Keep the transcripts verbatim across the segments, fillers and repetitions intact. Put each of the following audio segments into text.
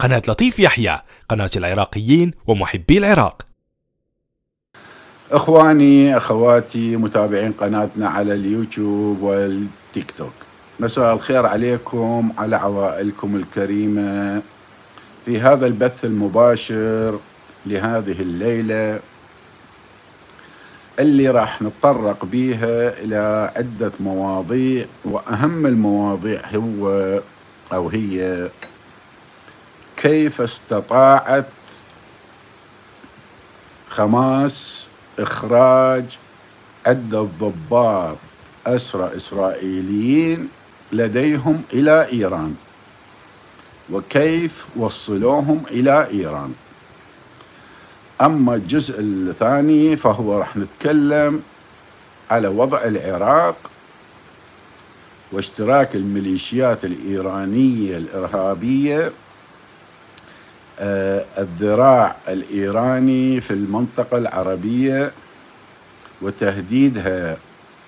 قناة لطيف يحيى، قناة العراقيين ومحبي العراق. اخواني اخواتي متابعين قناتنا على اليوتيوب والتيك توك، مساء الخير عليكم على عوائلكم الكريمة في هذا البث المباشر لهذه الليلة اللي راح نتطرق بيها إلى عدة مواضيع، وأهم المواضيع هو أو هي كيف استطاعت حماس إخراج عدة ضباط أسرى إسرائيليين لديهم إلى إيران، وكيف وصلوهم إلى إيران. أما الجزء الثاني فهو راح نتكلم على وضع العراق واشتراك الميليشيات الإيرانية الإرهابية، آه الذراع الإيراني في المنطقة العربية وتهديدها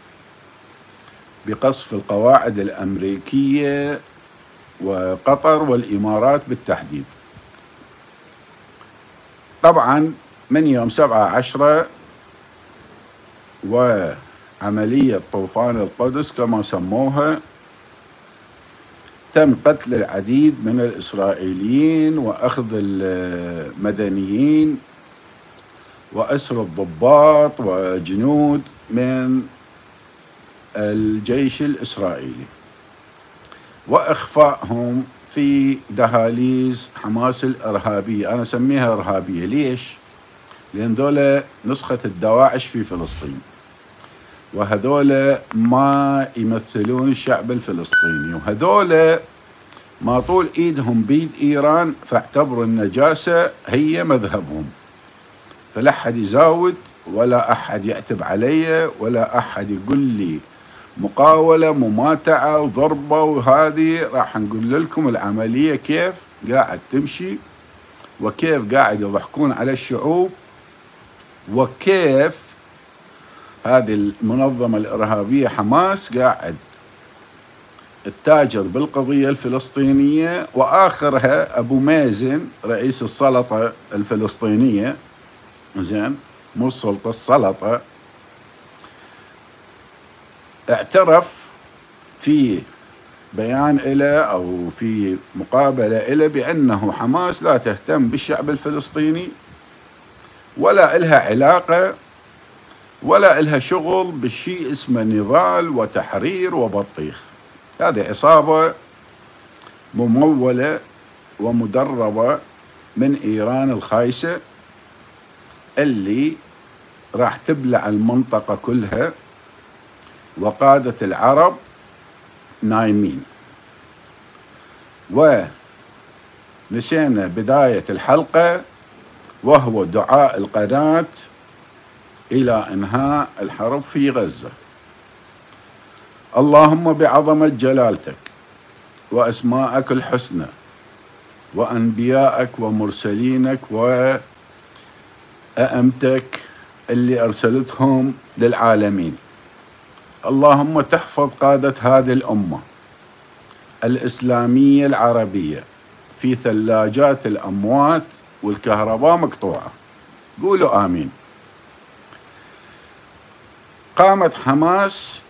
بقصف القواعد الأمريكية وقطر والإمارات بالتحديد. طبعا من يوم سبعة عشرة وعملية طوفان القدس كما سموها تم قتل العديد من الإسرائيليين وأخذ المدنيين وأسر الضباط وجنود من الجيش الإسرائيلي وإخفائهم في دهاليز حماس الإرهابية. أنا أسميها إرهابية ليش؟ لأن ذولا نسخة الدواعش في فلسطين، وهذولا ما يمثلون الشعب الفلسطيني، وهذولا ما طول إيدهم بيد إيران، فاعتبروا النجاسة هي مذهبهم، فلا أحد يزاود ولا أحد يعتب علي ولا أحد يقول لي مقاولة مماتعة وضربة. وهذه راح نقول لكم العملية كيف قاعد تمشي، وكيف قاعد يضحكون على الشعوب، وكيف هذه المنظمة الإرهابية حماس قاعد التاجر بالقضية الفلسطينية، وآخرها أبو مازن رئيس السلطة الفلسطينية، زين مو السلطة السلطة، اعترف في بيان إله أو في مقابلة إله بأنه حماس لا تهتم بالشعب الفلسطيني ولا إلها علاقة ولا إلها شغل بالشيء اسمه نضال وتحرير وبطيخ. هذه عصابة ممولة ومدربة من إيران الخايسة اللي راح تبلع المنطقة كلها، وقادة العرب نايمين. ونسينا بداية الحلقة وهو دعاء القناة إلى إنهاء الحرب في غزة. اللهم بعظمة جلالتك وأسمائك الحسنى وأنبيائك ومرسلينك وأئمتك اللي أرسلتهم للعالمين، اللهم تحفظ قادة هذه الأمة الإسلامية العربية في ثلاجات الأموات والكهرباء مقطوعة. قولوا آمين. قامت حماس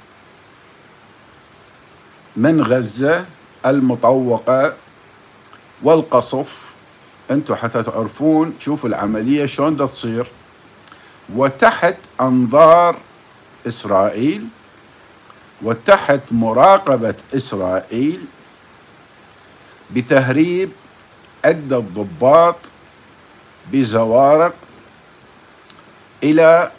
من غزة المطوقة والقصف، انتم حتى تعرفون شوفوا العملية شلون دا تصير، وتحت أنظار إسرائيل وتحت مراقبة إسرائيل بتهريب عدة ضباط بزوارق إلى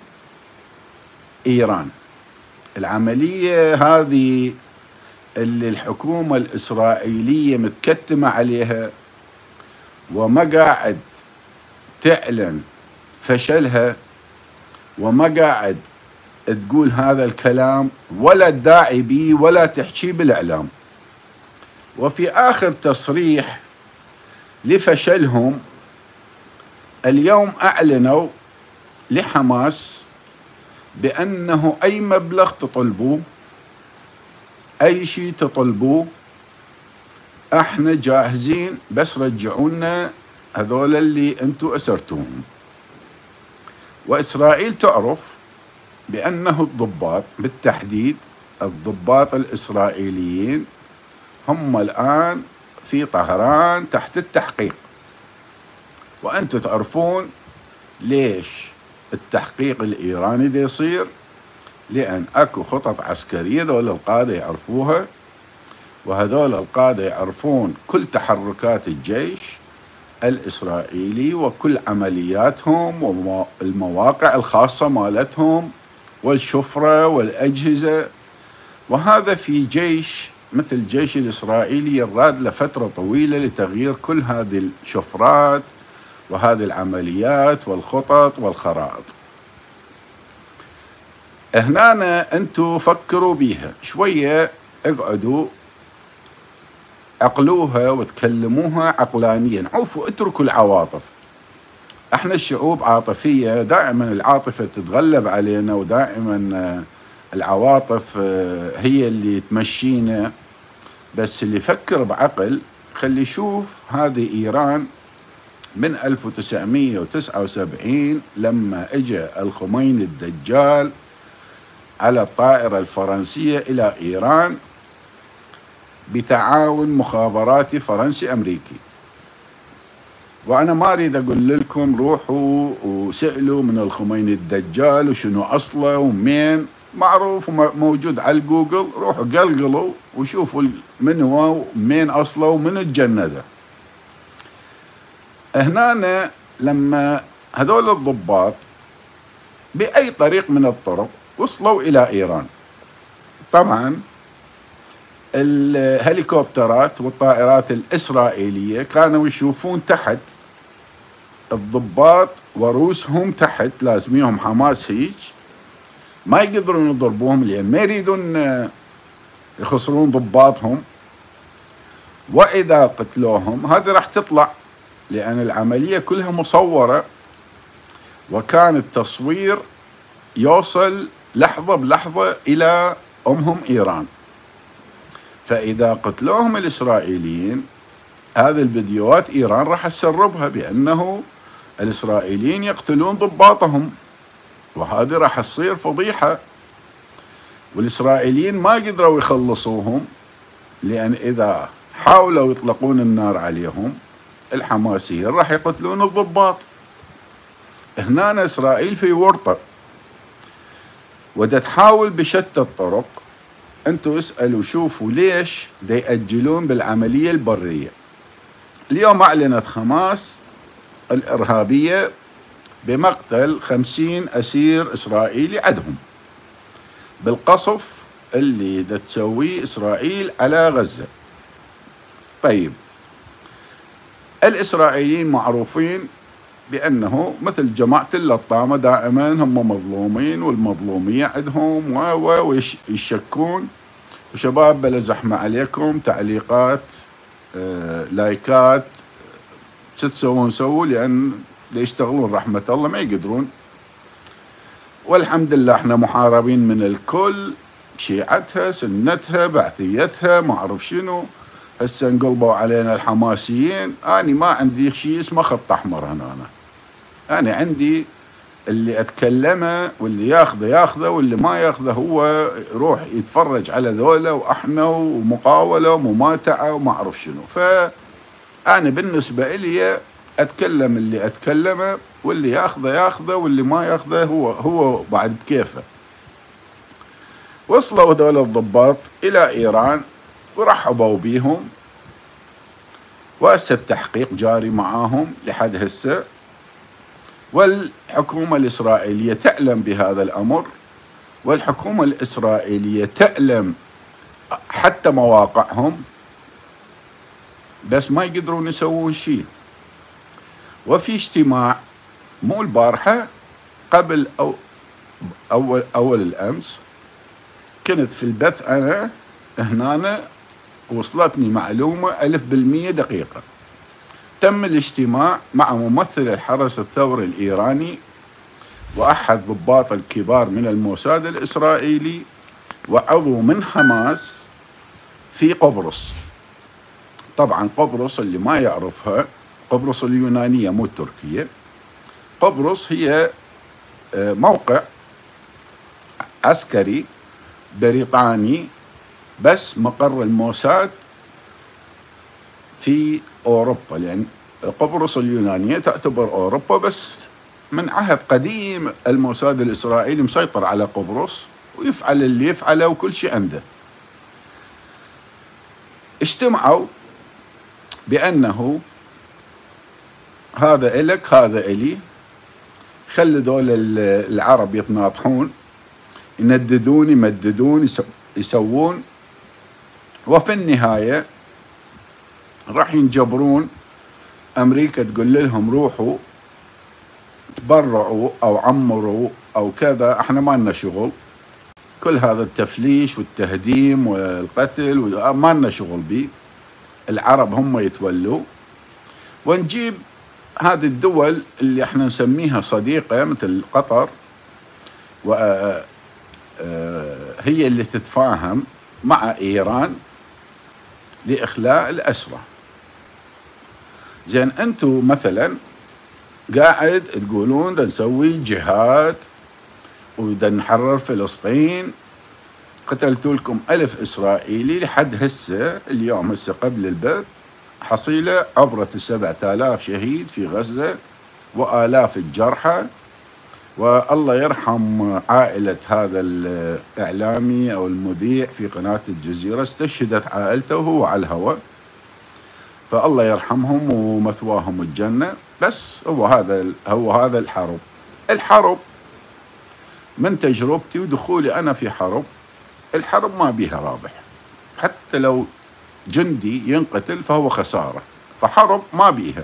إيران. العملية هذه اللي الحكومة الإسرائيلية متكتمة عليها وما قاعد تعلن فشلها وما قاعد تقول هذا الكلام ولا تداعي به ولا تحكي بالإعلام. وفي آخر تصريح لفشلهم اليوم أعلنوا لحماس بأنه أي مبلغ تطلبوه، أي شيء تطلبوه، احنا جاهزين بس رجعونا هذول اللي انتم اسرتوهم. وإسرائيل تعرف بأنه الضباط، بالتحديد الضباط الإسرائيليين، هم الآن في طهران تحت التحقيق. وأنتم تعرفون ليش التحقيق الإيراني دي يصير، لأن أكو خطط عسكرية ذول القادة يعرفوها، وهذول القادة يعرفون كل تحركات الجيش الإسرائيلي وكل عملياتهم والمواقع الخاصة مالتهم والشفرة والأجهزة. وهذا في جيش مثل الجيش الإسرائيلي يراد لفترة طويلة لتغيير كل هذه الشفرات وهذه العمليات والخطط والخرائط. هنا أنتوا فكروا بيها شوية، اقعدوا عقلوها وتكلموها عقلانيا، عوفوا اتركوا العواطف. احنا الشعوب عاطفية، دائما العاطفة تتغلب علينا، ودائما العواطف هي اللي تمشينا. بس اللي يفكر بعقل خلي يشوف هذه إيران من ألف وتسعمية وتسعة وسبعين لما اجى الخميني الدجال على الطائرة الفرنسية إلى إيران بتعاون مخابراتي فرنسي أمريكي. وأنا ما أريد أقول لكم روحوا وسألوا من الخميني الدجال وشنو أصله ومين، معروف وموجود على الجوجل، روحوا قلقلوا وشوفوا من هو ومين أصله ومن الجندة. هنا لما هذول الضباط بأي طريق من الطرق وصلوا إلى إيران، طبعا الهليكوبترات والطائرات الإسرائيلية كانوا يشوفون تحت الضباط وروسهم تحت، لازميهم حماس هيك، ما يقدرون يضربوهم لأن ما يريدون يخسرون ضباطهم. وإذا قتلوهم هذه راح تطلع، لأن العملية كلها مصورة، وكان التصوير يوصل لحظة بلحظة إلى أمهم إيران. فإذا قتلوهم الإسرائيليين هذه الفيديوهات إيران راح تسربها بأنه الإسرائيليين يقتلون ضباطهم، وهذه راح تصير فضيحة. والإسرائيليين ما قدروا يخلصوهم، لأن إذا حاولوا يطلقون النار عليهم الحماسيين راح يقتلون الضباط. هنا إسرائيل في ورطة وتحاول بشتى الطرق. أنتوا اسألوا شوفوا ليش دا يأجلون بالعملية البرية. اليوم أعلنت حماس الإرهابية بمقتل خمسين أسير إسرائيلي عندهم بالقصف اللي دا تسويه إسرائيل على غزة. طيب الإسرائيليين معروفين بأنه مثل جماعة اللطامة دائما هم مظلومين والمظلومية عندهم ويشكون. وشباب بلا زحمة عليكم، تعليقات آه، لايكات، شو تسوون سووا، لأن يشتغلون رحمة الله ما يقدرون. والحمد لله احنا محاربين من الكل، شيعتها سنتها بعثيتها ما أعرف شنو. هسه انقلبوا علينا الحماسيين. أنا ما عندي شيء اسمه خط أحمر هنا. أنا, أنا عندي اللي أتكلمه واللي ياخذه ياخذه واللي ما ياخذه هو يروح يتفرج على ذولا وإحنا ومقاولة ومماتعة وما أعرف شنو. فأنا بالنسبة إلي أتكلم اللي أتكلمه، واللي ياخذه ياخذه واللي ما ياخذه هو هو بعد كيفه. وصلوا هذول الضباط إلى إيران ورحبوا بيهم، وهسه التحقيق جاري معاهم لحد هسه. والحكومة الإسرائيلية تعلم بهذا الأمر، والحكومة الإسرائيلية تعلم حتى مواقعهم، بس ما يقدرون يسوون شيء. وفي اجتماع مو البارحة، قبل أو أول, أول الأمس كنت في البث أنا هنا، وصلتني معلومة ألف بالمية دقيقة. تم الاجتماع مع ممثل الحرس الثوري الإيراني وأحد ضباط الكبار من الموساد الإسرائيلي وعضو من حماس في قبرص. طبعا قبرص اللي ما يعرفها، قبرص اليونانية مو التركية. قبرص هي موقع عسكري بريطاني، بس مقر الموساد في أوروبا، لأن قبرص اليونانية تعتبر أوروبا، بس من عهد قديم الموساد الإسرائيلي مسيطر على قبرص ويفعل اللي يفعله وكل شيء عنده. اجتمعوا بأنه هذا إلك هذا إلي، خلي دول العرب يتناطحون، ينددون يمددون يسوون، وفي النهاية راح ينجبرون. أمريكا تقول لهم روحوا تبرعوا أو عمروا أو كذا، احنا ما لنا شغل، كل هذا التفليش والتهديم والقتل ما لنا شغل به، العرب هم يتولوا، ونجيب هذه الدول اللي احنا نسميها صديقة مثل قطر، وهي اللي تتفاهم مع إيران لإخلاء الأسرى. زين أنتم مثلا قاعد تقولون دا نسوي جهاد ودا نحرر فلسطين، قتلتوا لكم ألف إسرائيلي لحد هسه، اليوم هسه قبل البث حصيلة عبرت السبعة آلاف شهيد في غزة وآلاف الجرحى، والله يرحم عائلة هذا الإعلامي أو المذيع في قناة الجزيرة، استشهدت عائلته وهو على الهواء، فالله يرحمهم ومثواهم الجنة. بس هو هذا هو هذا الحرب. الحرب من تجربتي ودخولي أنا في حرب، الحرب ما بيها رابح، حتى لو جندي ينقتل فهو خسارة، فحرب ما بيها.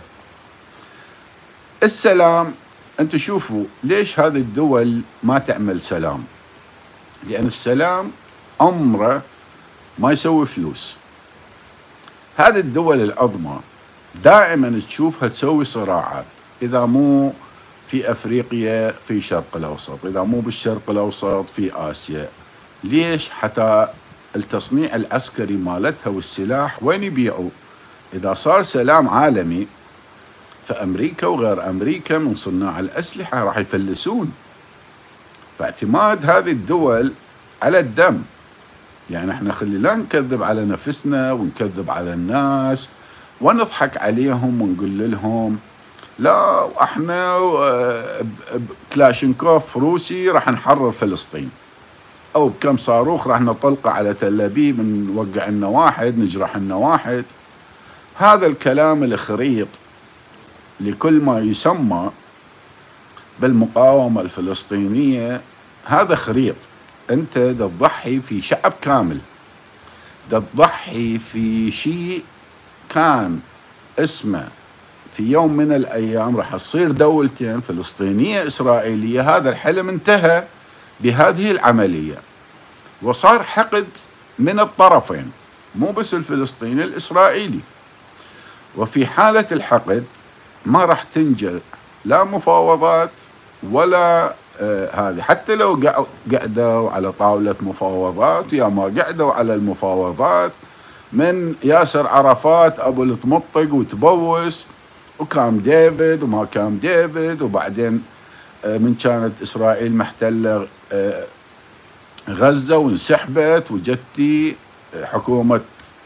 السلام، أنتوا شوفوا ليش هذه الدول ما تعمل سلام؟ لأن السلام عمره ما يسوي فلوس. هذه الدول العظمى دائما تشوفها تسوي صراعات، إذا مو في أفريقيا في الشرق الأوسط، إذا مو بالشرق الأوسط في آسيا. ليش؟ حتى التصنيع العسكري مالتها والسلاح وين يبيعوا؟ إذا صار سلام عالمي فأمريكا وغير أمريكا من صناع الأسلحة راح يفلسون. فاعتماد هذه الدول على الدم، يعني احنا خلي لا نكذب على نفسنا ونكذب على الناس ونضحك عليهم ونقول لهم لا احنا كلاشينكوف روسي راح نحرر فلسطين، او بكم صاروخ راح نطلقه على تل ابيب نوقع لنا واحد نجرح لنا واحد. هذا الكلام الخريط لكل ما يسمى بالمقاومة الفلسطينية، هذا خريط. انت دا تضحي في شعب كامل، دا تضحي في شيء كان اسمه في يوم من الأيام راح تصير دولتين فلسطينية إسرائيلية. هذا الحلم انتهى بهذه العملية، وصار حقد من الطرفين، مو بس الفلسطيني الإسرائيلي. وفي حالة الحقد ما راح تنجح لا مفاوضات ولا آه هذه، حتى لو قعدوا على طاولة مفاوضات، يا ما قعدوا على المفاوضات من ياسر عرفات أبو التمطق وتبوس وكام ديفيد وما كام ديفيد، وبعدين آه من كانت إسرائيل محتلة آه غزة وانسحبت وجتي آه حكومة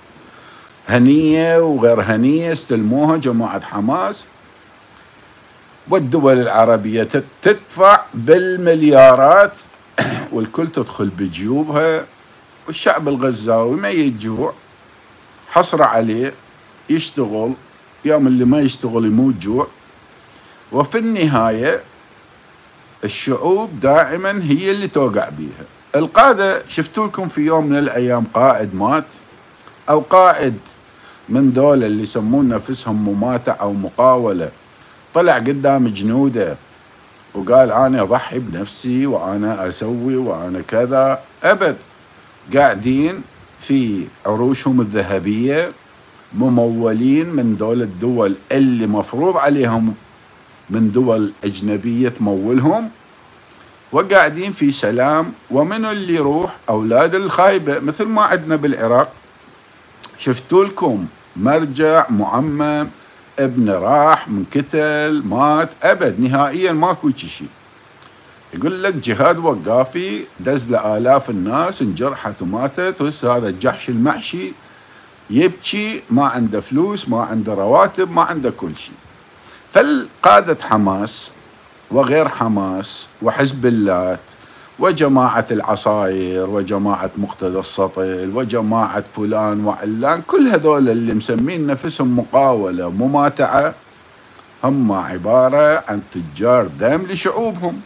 هنية وغير هنية استلموها جماعة حماس، والدول العربية تدفع بالمليارات والكل تدخل بجيوبها، والشعب الغزاوي ما يجوع، حصر عليه يشتغل، يوم اللي ما يشتغل يموت جوع. وفي النهاية الشعوب دائما هي اللي توقع بيها. القادة شفتوا لكم في يوم من الأيام قائد مات، أو قائد من دول اللي يسمون نفسهم مماتع أو مقاولة طلع قدام جنوده وقال أنا أضحي بنفسي وأنا أسوي وأنا كذا؟ أبد، قاعدين في عروشهم الذهبية ممولين من دول الدول اللي مفروض عليهم من دول أجنبية تمولهم، وقاعدين في سلام. ومن اللي يروح؟ أولاد الخايبة، مثل ما عندنا بالعراق. شفتوا لكم مرجع معمم، ابن راح منقتل مات، أبد نهائيا ماكو شيء. يقول لك جهاد وقافي دز لآلاف الناس انجرحت وماتت، وهسه هذا الجحش المحشي يبكي ما عنده فلوس، ما عنده رواتب، ما عنده كل شيء. فالقادة حماس وغير حماس وحزب اللات وجماعة العصاير وجماعة مقتدى السطل وجماعة فلان وعلان، كل هذول اللي مسمين نفسهم مقاولة مماتعة هم عبارة عن تجار دم لشعوبهم.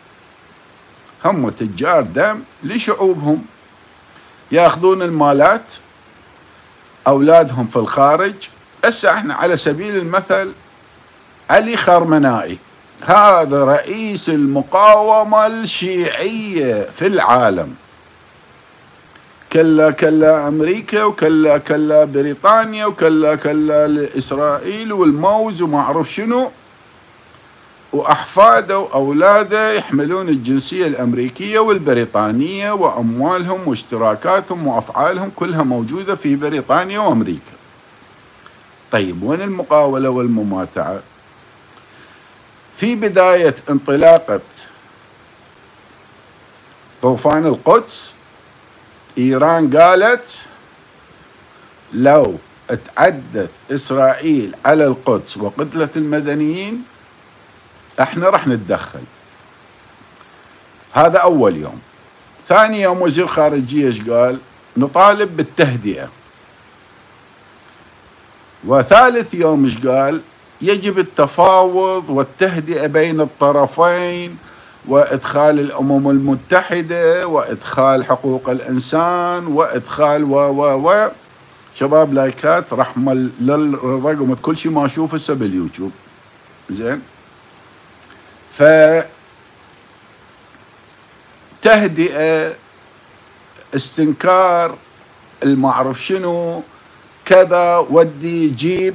هم تجار دم لشعوبهم، ياخذون المالات أولادهم في الخارج. هسه احنا على سبيل المثل علي خامنائي، هذا رئيس المقاومة الشيعية في العالم، كلا كلا أمريكا وكلا كلا بريطانيا وكلا كلا إسرائيل والموز وما أعرف شنو، وأحفاده وأولاده يحملون الجنسية الأمريكية والبريطانية، وأموالهم واشتراكاتهم وأفعالهم كلها موجودة في بريطانيا وأمريكا. طيب وين المقاولة والمماتعة؟ في بداية انطلاقة طوفان القدس إيران قالت لو اتعدت إسرائيل على القدس وقتلت المدنيين احنا رح نتدخل. هذا أول يوم. ثاني يوم وزير خارجية ايش قال؟ نطالب بالتهدئة. وثالث يوم ايش قال؟ يجب التفاوض والتهدئة بين الطرفين وإدخال الأمم المتحدة وإدخال حقوق الإنسان وإدخال و و و شباب لايكات رحمة للرقم كل شيء ما أشوف هسه باليوتيوب. زين، ف تهدئة، استنكار، المعرف شنو كذا ودي جيب.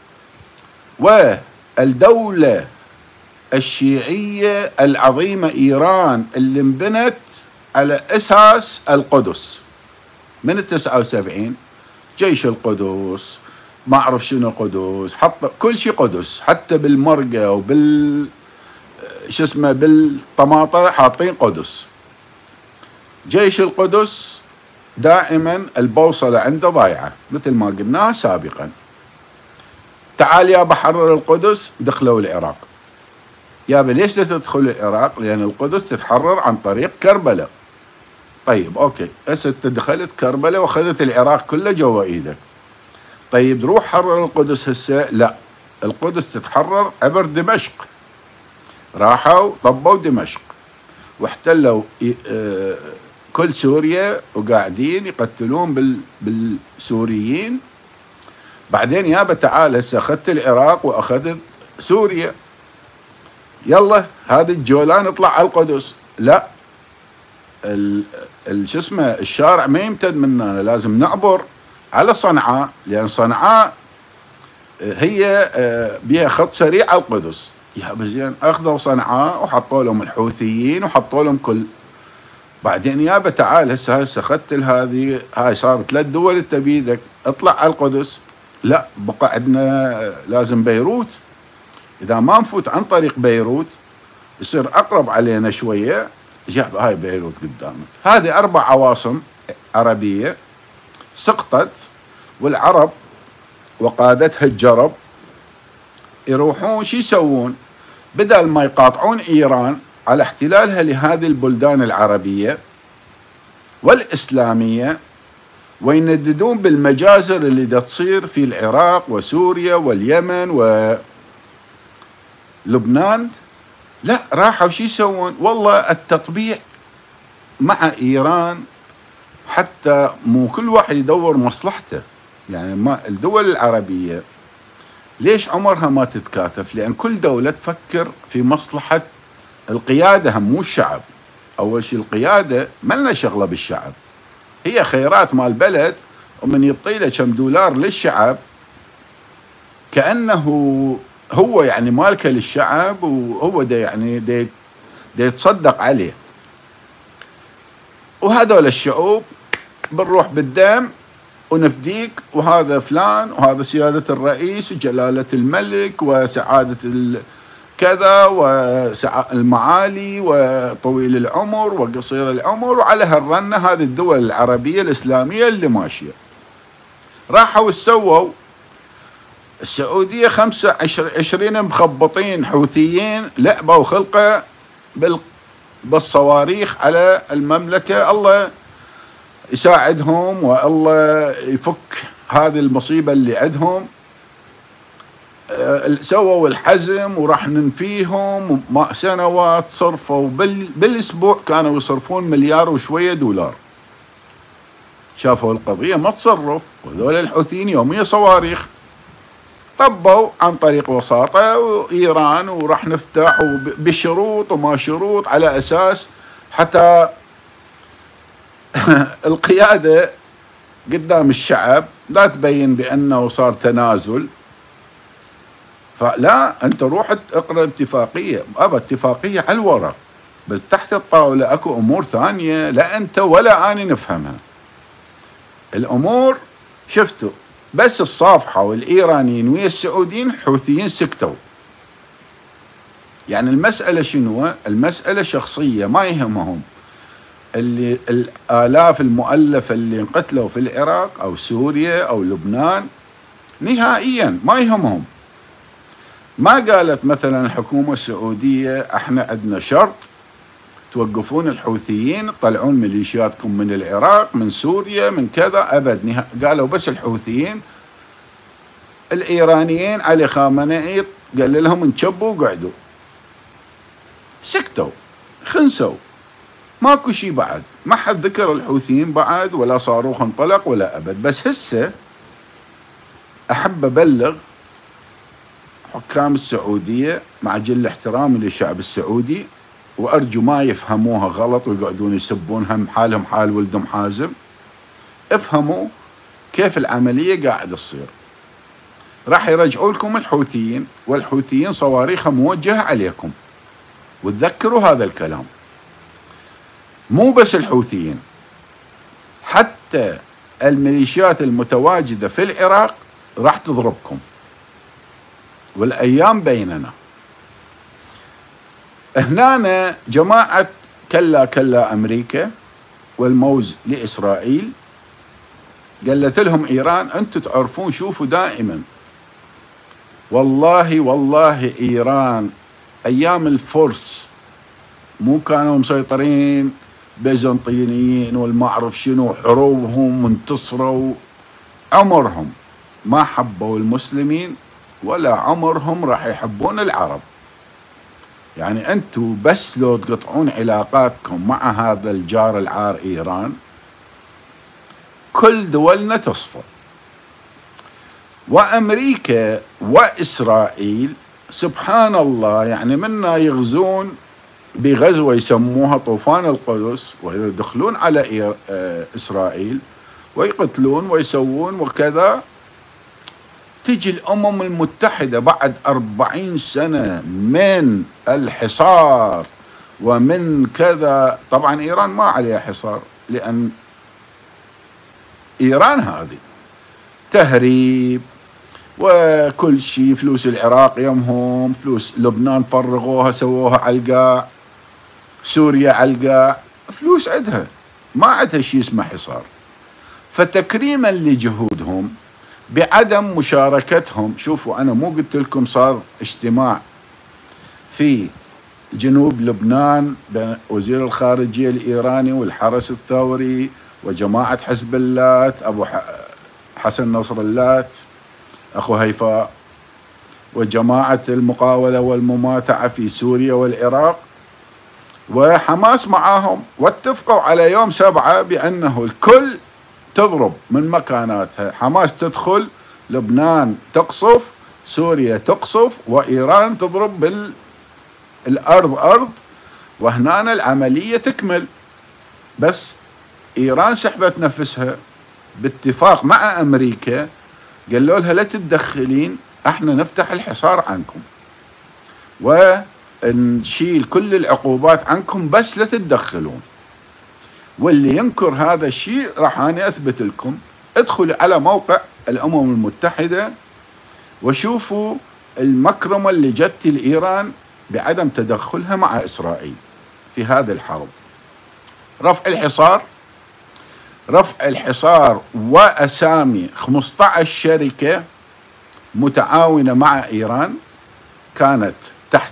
والدولة الشيعية العظيمة إيران اللي انبنت على أساس القدس من التسعة وسبعين، جيش القدس ما أعرف شنو قدس، حط كل شيء قدس، حتى بالمرقة وبال شو اسمه بالطماطة حاطين قدس. جيش القدس دائما البوصلة عنده ضايعة مثل ما قلنا سابقا. تعال يا بحرر القدس، دخلوا العراق. يابا ليش تدخل العراق؟ لأن القدس تتحرر عن طريق كربلاء. طيب أوكي، هسه أنت دخلت كربلاء وأخذت العراق كله جوا إيدك. طيب روح حرر القدس هسه. لا، القدس تتحرر عبر دمشق. راحوا طبوا دمشق واحتلوا كل سوريا وقاعدين يقتلون بالسوريين. بعدين يابا تعال هسه أخذت العراق وأخذت سوريا، يلا هذا الجولان اطلع على القدس. لا، شو اسمه الشارع ما يمتد مننا، لازم نعبر على صنعاء، لأن صنعاء هي بها خط سريع على القدس. يابا زين، أخذوا صنعاء وحطوا لهم الحوثيين وحطوا لهم كل. بعدين يابا تعال هسه هسه أخذت هذه، هاي صارت ثلاث دول انت بيدك، اطلع على القدس. لا، بقى عندنا لازم بيروت. إذا ما نفوت عن طريق بيروت يصير أقرب علينا شوية. جاب هاي بيروت قدامك. هذه أربع عواصم عربية سقطت، والعرب وقادتها الجرب يروحون شو يسوون؟ بدل ما يقاطعون إيران على احتلالها لهذه البلدان العربية والإسلامية وينددون بالمجازر اللي دا تصير في العراق وسوريا واليمن ولبنان، لا، راحوا شو يسوون؟ والله التطبيع مع إيران حتى مو كل واحد يدور مصلحته. يعني ما الدول العربية ليش عمرها ما تتكاتف؟ لأن كل دولة تفكر في مصلحة القيادة هم مو الشعب. أول شيء القيادة ما لنا شغلة بالشعب، هي خيرات مال البلد، ومن يطيله كم دولار للشعب كأنه هو يعني مالكه للشعب، وهو ده يعني ده ده يتصدق عليه. وهذول الشعوب بنروح بالدم والنفديك، وهذا فلان، وهذا سيادة الرئيس وجلالة الملك وسعادة كذا والمعالي وطويل العمر وقصير العمر، وعلى هالرنة هذه الدول العربية الإسلامية اللي ماشية. راحوا سووا السعودية خمسة عشرين مخبطين حوثيين لعبوا خلقة بالصواريخ على المملكة، الله يساعدهم والله يفك هذه المصيبة اللي عندهم. سووا الحزم وراح ننفيهم، سنوات صرفوا بالاسبوع كانوا يصرفون مليار وشويه دولار. شافوا القضيه ما تصرف، وذول الحوثيين يوميا صواريخ، طبوا عن طريق وساطه وايران وراح نفتح بشروط وما شروط، على اساس حتى القياده قدام الشعب لا تبين بانه صار تنازل. فلا، انت روح اقرا اتفاقيه، ابى اتفاقيه على الورق، بس تحت الطاوله اكو امور ثانيه لا انت ولا اني نفهمها. الامور شفتوا بس الصافحه والايرانيين ويا السعوديين الحوثيين سكتوا. يعني المساله شنو؟ المساله شخصيه، ما يهمهم اللي الالاف المؤلفه اللي انقتلوا في العراق او سوريا او لبنان، نهائيا ما يهمهم. ما قالت مثلا الحكومة السعودية احنا عندنا شرط توقفون الحوثيين، تطلعون ميليشياتكم من العراق من سوريا من كذا، ابد. قالوا بس الحوثيين. الايرانيين علي خامنئي قال لهم انشبوا وقعدوا، سكتوا خنسوا، ماكو شيء بعد، ما حد ذكر الحوثيين بعد ولا صاروخ انطلق ولا ابد. بس هسه احب ابلغ حكام السعودية مع جل احترامي للشعب السعودي، وأرجو ما يفهموها غلط ويقعدون يسبون هم حالهم حال ولدهم حازم. افهموا كيف العملية قاعد تصير. راح يرجعوا لكم الحوثيين، والحوثيين صواريخها موجهة عليكم، وتذكروا هذا الكلام. مو بس الحوثيين، حتى الميليشيات المتواجدة في العراق راح تضربكم، والأيام بيننا. هنا جماعة كلا كلا أمريكا والموز لإسرائيل قالت لهم إيران أنتم تعرفون، شوفوا دائما والله والله إيران أيام الفرس مو كانوا مسيطرين بيزنطيين والما أعرف شنو، حروبهم وانتصروا، عمرهم ما حبوا المسلمين ولا عمرهم راح يحبون العرب. يعني أنتوا بس لو تقطعون علاقاتكم مع هذا الجار العار إيران كل دولنا تصفى. وأمريكا وإسرائيل سبحان الله يعني منا يغزون بغزوة يسموها طوفان القدس، ويدخلون على إسرائيل ويقتلون ويسوون وكذا. تجي الأمم المتحدة بعد أربعين سنة من الحصار ومن كذا، طبعا إيران ما عليها حصار لأن إيران هذه تهريب وكل شيء، فلوس العراق يمهم، فلوس لبنان فرغوها سووها على القاع، سوريا على القاع، فلوس عندها، ما عندها شيء اسمه حصار. فتكريما لجهودهم بعدم مشاركتهم، شوفوا أنا مو قلت لكم صار اجتماع في جنوب لبنان بين وزير الخارجية الإيراني والحرس الثوري وجماعة حزب اللات أبو حسن نصر اللات أخو هيفاء وجماعة المقاولة والمماتعة في سوريا والعراق وحماس معاهم، واتفقوا على يوم سبعة بأنه الكل تضرب من مكاناتها، حماس تدخل لبنان تقصف، سوريا تقصف، وإيران تضرب بالأرض أرض، وهنا العملية تكمل. بس إيران سحبت نفسها باتفاق مع أمريكا، قالوا لها لا تتدخلين، احنا نفتح الحصار عنكم ونشيل كل العقوبات عنكم بس لا تتدخلون. واللي ينكر هذا الشيء راح أنا أثبت لكم ادخلوا على موقع الأمم المتحدة وشوفوا المكرمة اللي جت لإيران بعدم تدخلها مع إسرائيل في هذه الحرب. رفع الحصار رفع الحصار وأسامي خمسة عشر شركة متعاونة مع إيران كانت تحت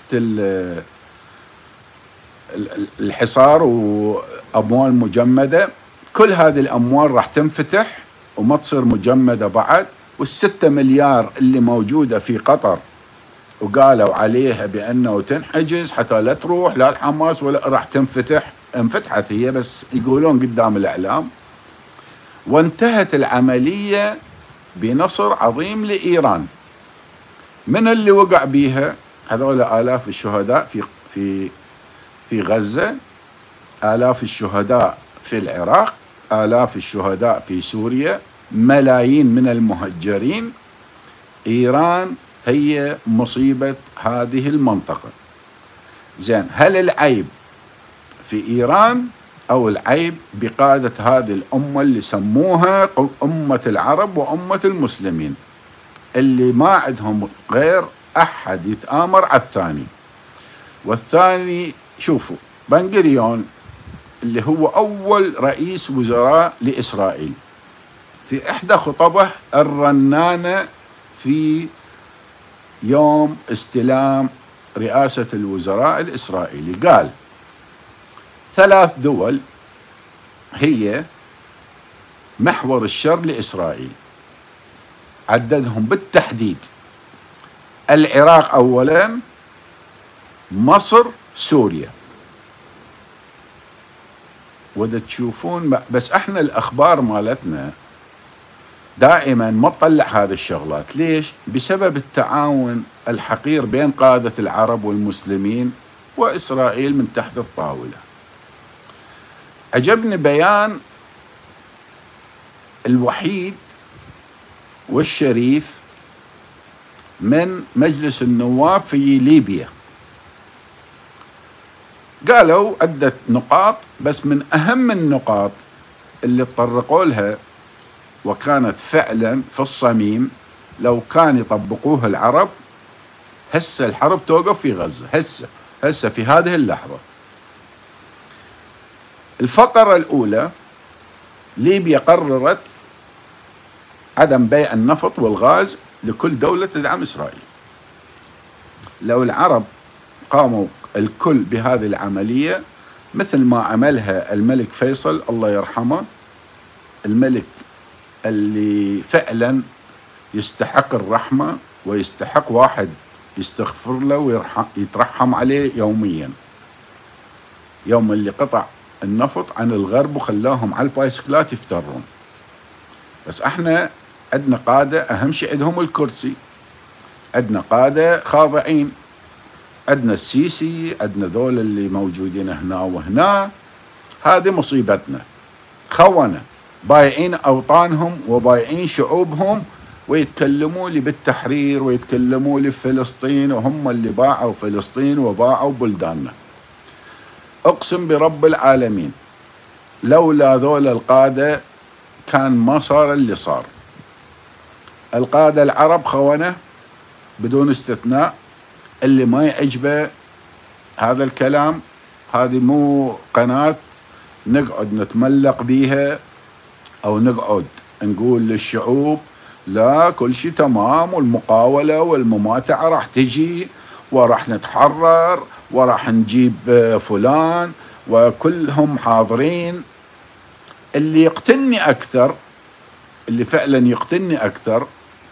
الحصار وأموال مجمدة. كل هذه الأموال راح تنفتح وما تصير مجمدة بعد، والستة مليار اللي موجودة في قطر وقالوا عليها بأنه تنحجز حتى لا تروح لا الحماس ولا راح تنفتح، انفتحت هي بس يقولون قدام الإعلام. وانتهت العملية بنصر عظيم لإيران. من اللي وقع بيها؟ هذول آلاف الشهداء في في في غزة، آلاف الشهداء في العراق، آلاف الشهداء في سوريا، ملايين من المهجرين. إيران هي مصيبة هذه المنطقة. زين، هل العيب في إيران أو العيب بقادة هذه الأمة اللي سموها أمة العرب وأمة المسلمين، اللي ما عندهم غير أحد يتآمر على الثاني؟ والثاني شوفوا بن غوريون اللي هو أول رئيس وزراء لإسرائيل، في إحدى خطبه الرنانة في يوم استلام رئاسة الوزراء الإسرائيلي قال ثلاث دول هي محور الشر لإسرائيل، عددهم بالتحديد: العراق أولا، مصر، سوريا. وده تشوفون بس احنا الأخبار مالتنا دائما ما تطلع هذه الشغلات. ليش؟ بسبب التعاون الحقير بين قادة العرب والمسلمين وإسرائيل من تحت الطاولة. عجبني بيان الوحيد والشريف من مجلس النواب في ليبيا. قالوا عدة نقاط، بس من أهم النقاط اللي تطرقوا لها وكانت فعلا في الصميم لو كان يطبقوها العرب هسه الحرب توقف في غزة، هسه هسه في هذه اللحظة. الفقرة الأولى: ليبيا قررت عدم بيع النفط والغاز لكل دولة تدعم إسرائيل. لو العرب قاموا الكل بهذه العملية مثل ما عملها الملك فيصل الله يرحمه، الملك اللي فعلا يستحق الرحمة ويستحق واحد يستغفر له ويترحم عليه يوميا، يوم اللي قطع النفط عن الغرب وخلاهم على البايسكلات يفترون. بس احنا عندنا قادة أهم شيء عندهم الكرسي، عندنا قادة خاضعين، عندنا السيسي، عندنا ذول اللي موجودين هنا وهنا. هذه مصيبتنا، خونة بايعين أوطانهم وبايعين شعوبهم ويتكلموا لي بالتحرير ويتكلموا لي بفلسطين، وهم اللي باعوا فلسطين وباعوا بلداننا. أقسم برب العالمين لولا ذول القادة كان ما صار اللي صار. القادة العرب خونة بدون استثناء. اللي ما يعجبه هذا الكلام، هذه مو قناة نقعد نتملق بيها أو نقعد نقول للشعوب لا كل شيء تمام والمقاولة والمماتعة راح تجي وراح نتحرر وراح نجيب فلان وكلهم حاضرين. اللي يقتلني أكثر، اللي فعلا يقتلني أكثر،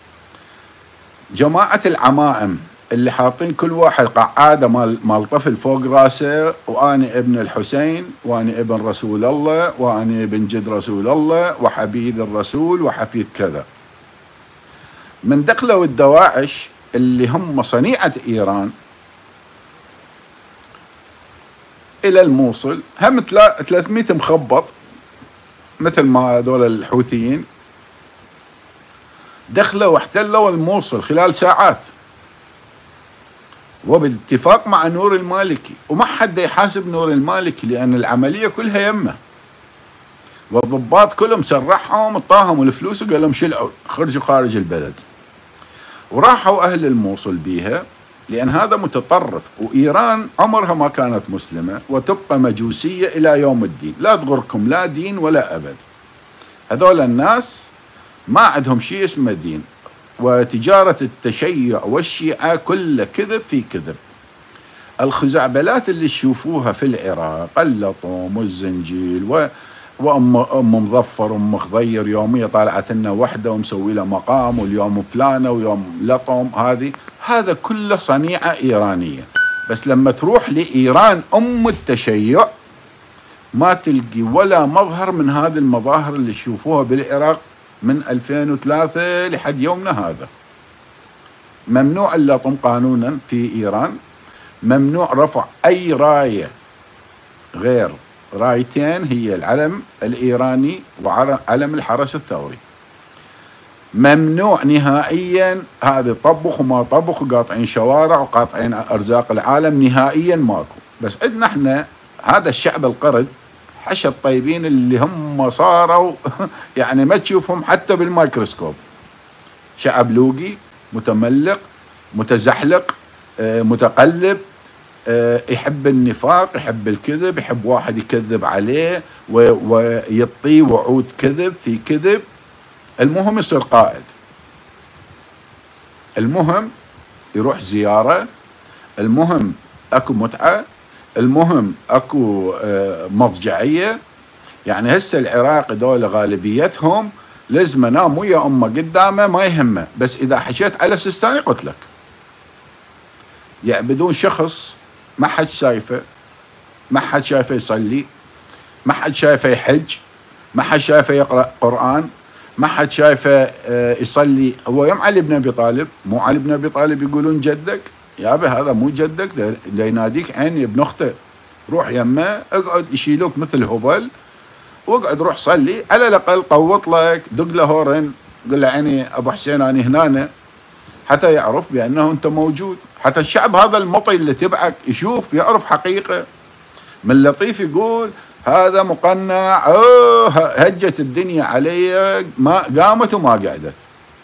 جماعة العمائم اللي حاطين كل واحد قعادة مال مال طفل فوق راسه، وأنا ابن الحسين وأنا ابن رسول الله وأنا ابن جد رسول الله وحبيب الرسول وحفيد كذا. من دخلوا الدواعش اللي هم صنيعة إيران إلى الموصل، هم ثلاثمئة مخبط مثل ما هذول الحوثيين دخلوا واحتلوا الموصل خلال ساعات وبالاتفاق مع نور المالكي، وما حد يحاسب نور المالكي لأن العملية كلها يمه. والضباط كلهم سرحهم اعطاهم الفلوس وقال لهم شلعوا خرجوا خارج البلد. وراحوا أهل الموصل بيها لأن هذا متطرف، وإيران عمرها ما كانت مسلمة وتبقى مجوسية إلى يوم الدين، لا تغركم لا دين ولا أبد. هذول الناس ما عندهم شيء اسمه دين، وتجارة التشيع والشيعة كله كذب في كذب. الخزعبلات اللي تشوفوها في العراق، اللطم والزنجيل و وام ام مظفر وام خضير يوميه طالعت لنا وحده ومسوي له مقام، واليوم فلانه ويوم لطم، هذه هذا كله صنيعه ايرانيه. بس لما تروح لايران ام التشيع ما تلقي ولا مظهر من هذه المظاهر اللي تشوفوها بالعراق من ألفين وثلاثة لحد يومنا هذا. ممنوع اللطم قانونا في ايران، ممنوع رفع اي رايه غير رايتين، هي العلم الإيراني وعلم الحرس الثوري. ممنوع نهائيا هذا طبخ وما طبخ وقاطعين شوارع وقاطعين أرزاق العالم، نهائيا ماكو. بس عندنا احنا هذا الشعب القرد حشا الطيبين اللي هم صاروا يعني ما تشوفهم حتى بالميكروسكوب. شعب لوقي متملق متزحلق متقلب، يحب النفاق، يحب الكذب، يحب واحد يكذب عليه ويطي وعود كذب في كذب. المهم يصير قائد، المهم يروح زيارة، المهم اكو متعة، المهم اكو مضجعية. يعني هسه العراق دولة غالبيتهم لازم انام ويا امه قدامه ما يهمه، بس اذا حكيت على سيستاني قتلك. يعبدون شخص ما حد شايفه، ما حد شايفه يصلي، ما حد شايفه يحج، ما حد شايفه يقرأ قرآن، ما حد شايفه يصلي. هو يوم علي بن أبي طالب، مو علي بن أبي طالب يقولون جدك؟ يابا هذا مو جدك، ده يناديك عيني ابن أخته، روح يمه اقعد يشيلوك مثل هبل واقعد روح صلي، على الأقل قوط لك، دق له هورن، قل له عيني أبو حسين أنا هنا، حتى يعرف بأنه أنت موجود، حتى الشعب هذا المطي اللي تبعك يشوف يعرف حقيقة. من لطيف يقول هذا مقنع، أوه هجت الدنيا علي، ما قامت وما قعدت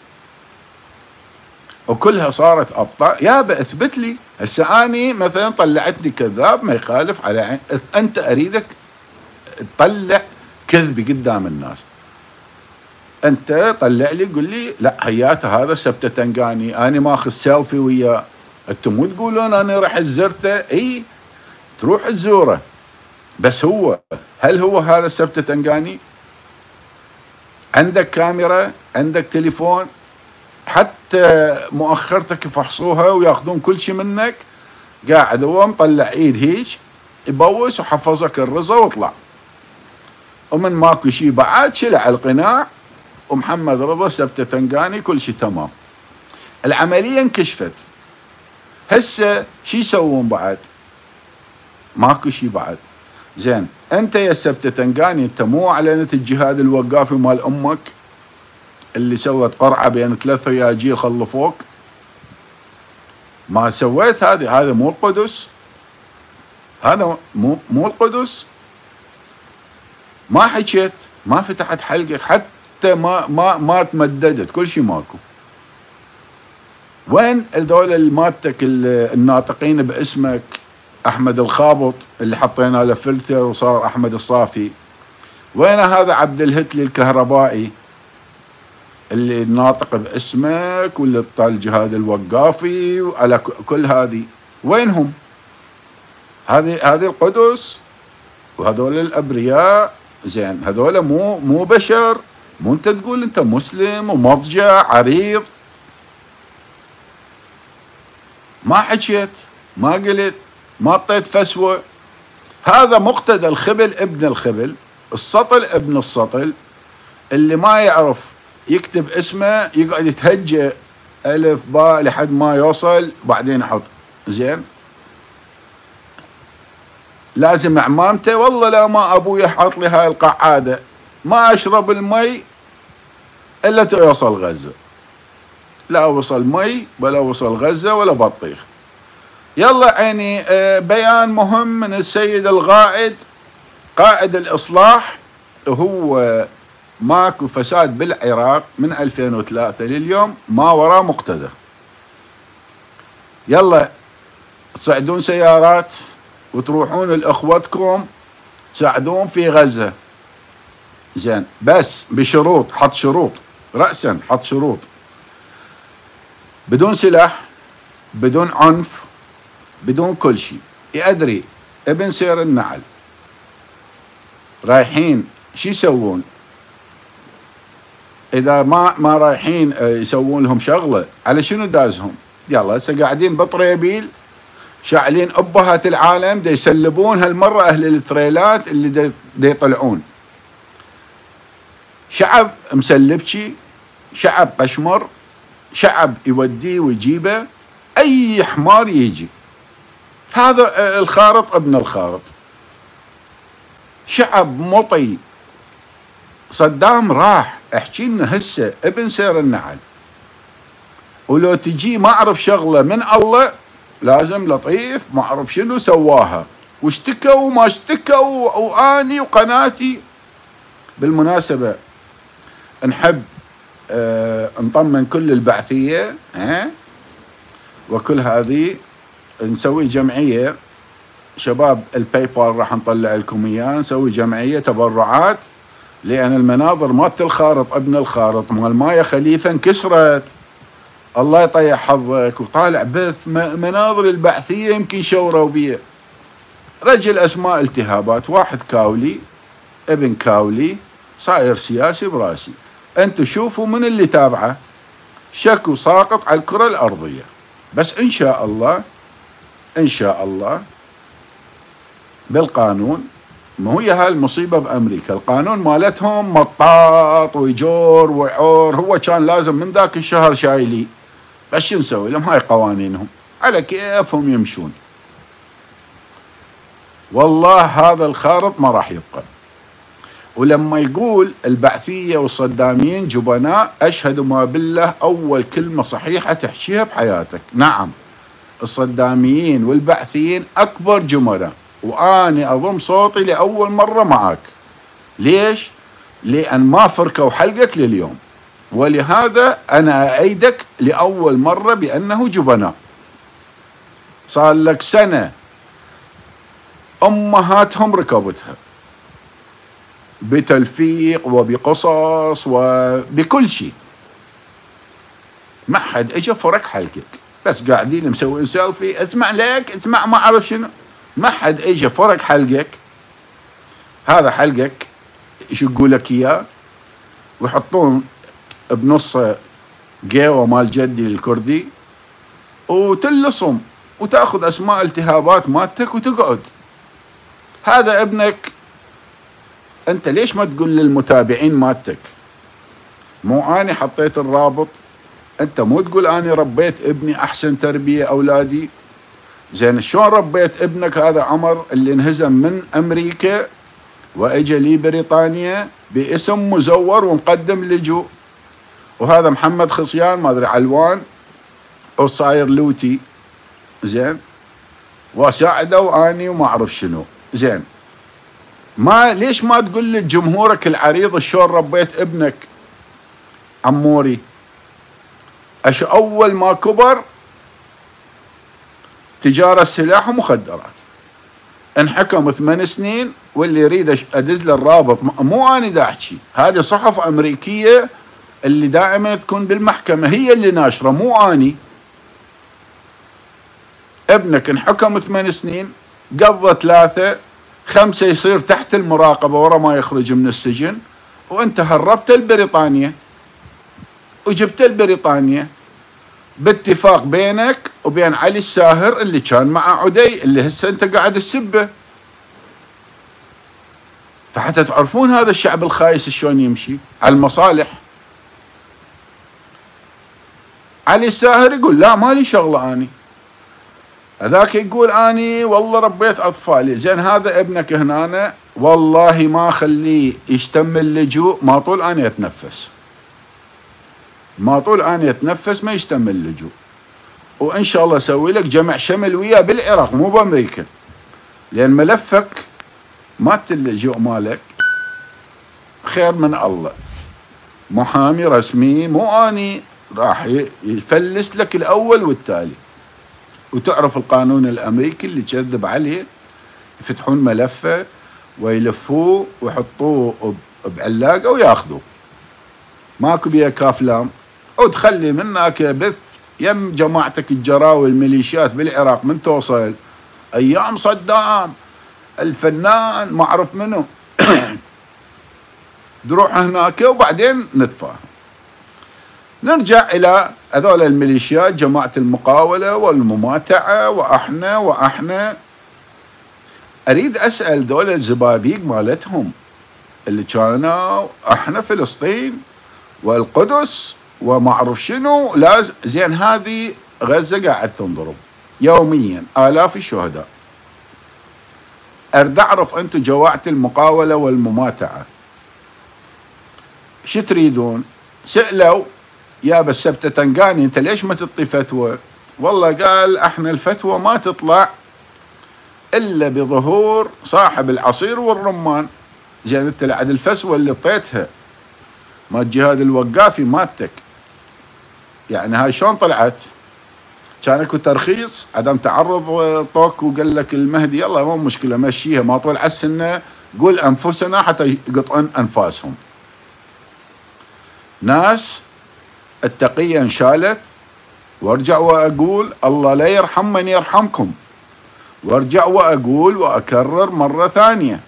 وكلها صارت أبطال. يابا اثبت لي. هسه أني مثلا طلعتني كذاب ما يخالف على عين، أنت أريدك تطلع كذبي قدام الناس، انت طلع لي قل لي لا هياته هذا سبته تنقاني، انا ماخذ سيلفي وياه. انتم مو تقولون انا رحت زرته، اي تروح تزوره، بس هو هل هو هذا سبته تنقاني؟ عندك كاميرا، عندك تليفون، حتى مؤخرتك يفحصوها وياخذون كل شيء منك، قاعد هو مطلع ايد هيك يبوس وحفظك الرضا واطلع. ومن ماكو شيء بعد شلع القناع ومحمد رضا سبته تنقاني، كل شيء تمام. العملية انكشفت. هسه شي يسوون بعد؟ ماكو شيء بعد. زين انت يا سبته تنقاني انت مو اعلنت الجهاد الوقافي مال امك اللي سوت قرعه بين ثلاث رياجيل خلفوك؟ ما سويت هذه، هذا مو القدس، هذا مو مو القدس. ما حكيت، ما فتحت حلقك، حتى ما ما ما تمددت، كل شيء ماكو. وين الدولة اللي مالتك الناطقين باسمك احمد الخابط اللي حطينا له فلتر وصار احمد الصافي؟ وين هذا عبد الهتلي الكهربائي اللي ناطق باسمك واللي طال الجهاد الوقافي وعلى كل هذه؟ وينهم؟ هذه هذه القدس وهذول الابرياء. زين هذول مو مو بشر، مو انت تقول انت مسلم ومضجع عريض؟ ما حكيت، ما قلت، ما اعطيت فسوه. هذا مقتدى الخبل ابن الخبل، السطل ابن السطل، اللي ما يعرف يكتب اسمه يقعد يتهجى الف باء لحد ما يوصل بعدين يحط. زين لازم عمامته والله لا ما ابوي حاط لي هاي القعاده ما اشرب المي الا توصل غزه، لا وصل مي ولا وصل غزه ولا بطيخ. يلا عيني بيان مهم من السيد القائد قائد الاصلاح هو ماكو فساد بالعراق من ألفين وثلاثة لليوم ما وراه مقتدى. يلا تصعدون سيارات وتروحون لأخوتكم تساعدون في غزة، زين، بس بشروط، حط شروط رأسا، حط شروط، بدون سلاح، بدون عنف، بدون كل شيء. أدري ابن سير النعل رايحين شو يسوون إذا ما ما رايحين يسوون لهم شغلة؟ على شنو دازهم؟ يلا هسه قاعدين بطريبيل شاعلين أبهات العالم دا يسلبون هالمرة أهل التريلات اللي دا, دا يطلعون. شعب مسلبشي، شعب قشمر، شعب يوديه ويجيبه أي حمار يجي. هذا الخارط ابن الخارط، شعب مطي. صدام راح، احكي لنا هسه ابن سير النعل، ولو تجي ما اعرف شغله من الله لازم لطيف ما اعرف شنو سواها واشتكوا وما اشتكوا واني وقناتي. بالمناسبه نحب اه نطمن كل البعثيه، ها، وكل هذه نسوي جمعيه شباب الباي بال راح نطلع لكم اياه، نسوي جمعيه تبرعات، لان المناظر مالت الخارط ابن الخارط مال مايا خليفه انكسرت. الله يطيح حظك، وطالع بث مناظر البعثيه يمكن شوروا بيه. رجل اسماء التهابات، واحد كاولي ابن كاولي صاير سياسي براسي. انتوا شوفوا من اللي تابعه، شكو ساقط على الكره الارضيه. بس ان شاء الله ان شاء الله بالقانون، ما هي هاي المصيبة بأمريكا، القانون مالتهم مطاط ويجور وعور. هو كان لازم من ذاك الشهر شايلي، بس شو نسوي لهم؟ هاي قوانينهم على كيفهم يمشون. والله هذا الخارط ما راح يبقى. ولما يقول البعثية والصداميين جبناء، أشهد ما بالله أول كلمة صحيحة تحكيها بحياتك. نعم، الصداميين والبعثيين أكبر جملاء، وأني أضم صوتي لأول مرة معك. ليش؟ لأن ما فركوا حلقك لليوم، ولهذا أنا أعيدك لأول مرة بأنه جبناء. صار لك سنة أمهاتهم ركبتها بتلفيق وبقصص وبكل شيء، ما حد اجى فرك حلقك، بس قاعدين مسوين سيلفي، اسمع لك اسمع ما أعرف شنو، ما حد اجى فرق حلقك. هذا حلقك يشقوا لك اياه ويحطون بنصه قهوه مال جدي الكردي وتلصم وتاخذ اسماء التهابات مالتك وتقعد. هذا ابنك، انت ليش ما تقول للمتابعين مالتك مو اني حطيت الرابط؟ انت مو تقول اني ربيت ابني احسن تربيه اولادي؟ زين، شلون ربيت ابنك هذا عمر اللي انهزم من امريكا واجى لي بريطانيا باسم مزور ومقدم لجوء، وهذا محمد خصيان ما ادري علوان وصاير لوتي، زين، وساعده واني وما اعرف شنو. زين، ما ليش ما تقول لجمهورك العريض شلون ربيت ابنك عموري؟ اش اول ما كبر تجارة سلاح ومخدرات، انحكم ثمان سنين، واللي يريد ادز له الرابط، مو اني دا احكي، هذه صحف امريكيه اللي دائما تكون بالمحكمه هي اللي ناشره، مو اني. ابنك انحكم ثمان سنين، قضى ثلاثه خمسه يصير تحت المراقبه ورا ما يخرج من السجن، وانت هربته لبريطانيا وجبته لبريطانيا باتفاق بينك وبين علي الساهر اللي كان مع عدي اللي هسه انت قاعد تسبه. فحتى تعرفون هذا الشعب الخايس شلون يمشي على المصالح. علي الساهر يقول لا مالي شغله اني، هذاك يقول اني والله ربيت اطفالي. زين، هذا ابنك هنا والله ما خليه يشتم اللجوء، ما طول اني اتنفس، ما طول اني اتنفس ما يشتم اللجوء. وان شاء الله اسوي لك جمع شمل وياه بالعراق مو بامريكا، لان ملفك مالت اللجوء مالك خير من الله، محامي رسمي مو اني راح يفلس لك الاول والتالي. وتعرف القانون الامريكي اللي كذب عليه، يفتحون ملفه ويلفوه ويحطوه بعلاقه وياخذوه، ماكو بيها كافلام، وتخلي منك بث يم جماعتك الجراوي الميليشيات بالعراق من توصل ايام صدام الفنان ما اعرف منه تروح هناك وبعدين نتفاهم. نرجع الى هذول الميليشيات جماعة المقاولة والمماتعة واحنا واحنا اريد اسأل دول الزبابيق مالتهم اللي كانوا احنا فلسطين والقدس وما اعرف شنو، لازم زين هذه غزة قاعد تنضرب يوميا آلاف الشهداء. اريد اعرف انتم جماعة المقاولة والمماتعة شو تريدون؟ سألوا يا بس سبتة تنقاني انت ليش ما تعطي فتوى؟ والله قال احنا الفتوى ما تطلع الا بظهور صاحب العصير والرمان. زين انت لعد الفسوى اللي اعطيتها ما الجهاد الوقافي مالتك، يعني هاي شلون طلعت؟ كان اكو ترخيص عدم تعرض طوك وقال لك المهدي يلا مو مشكله مشيها ما طول على السنه قول انفسنا حتى يقطعون انفاسهم. ناس التقيه انشالت، وارجع واقول الله لا يرحم من يرحمكم، وارجع واقول واكرر مره ثانيه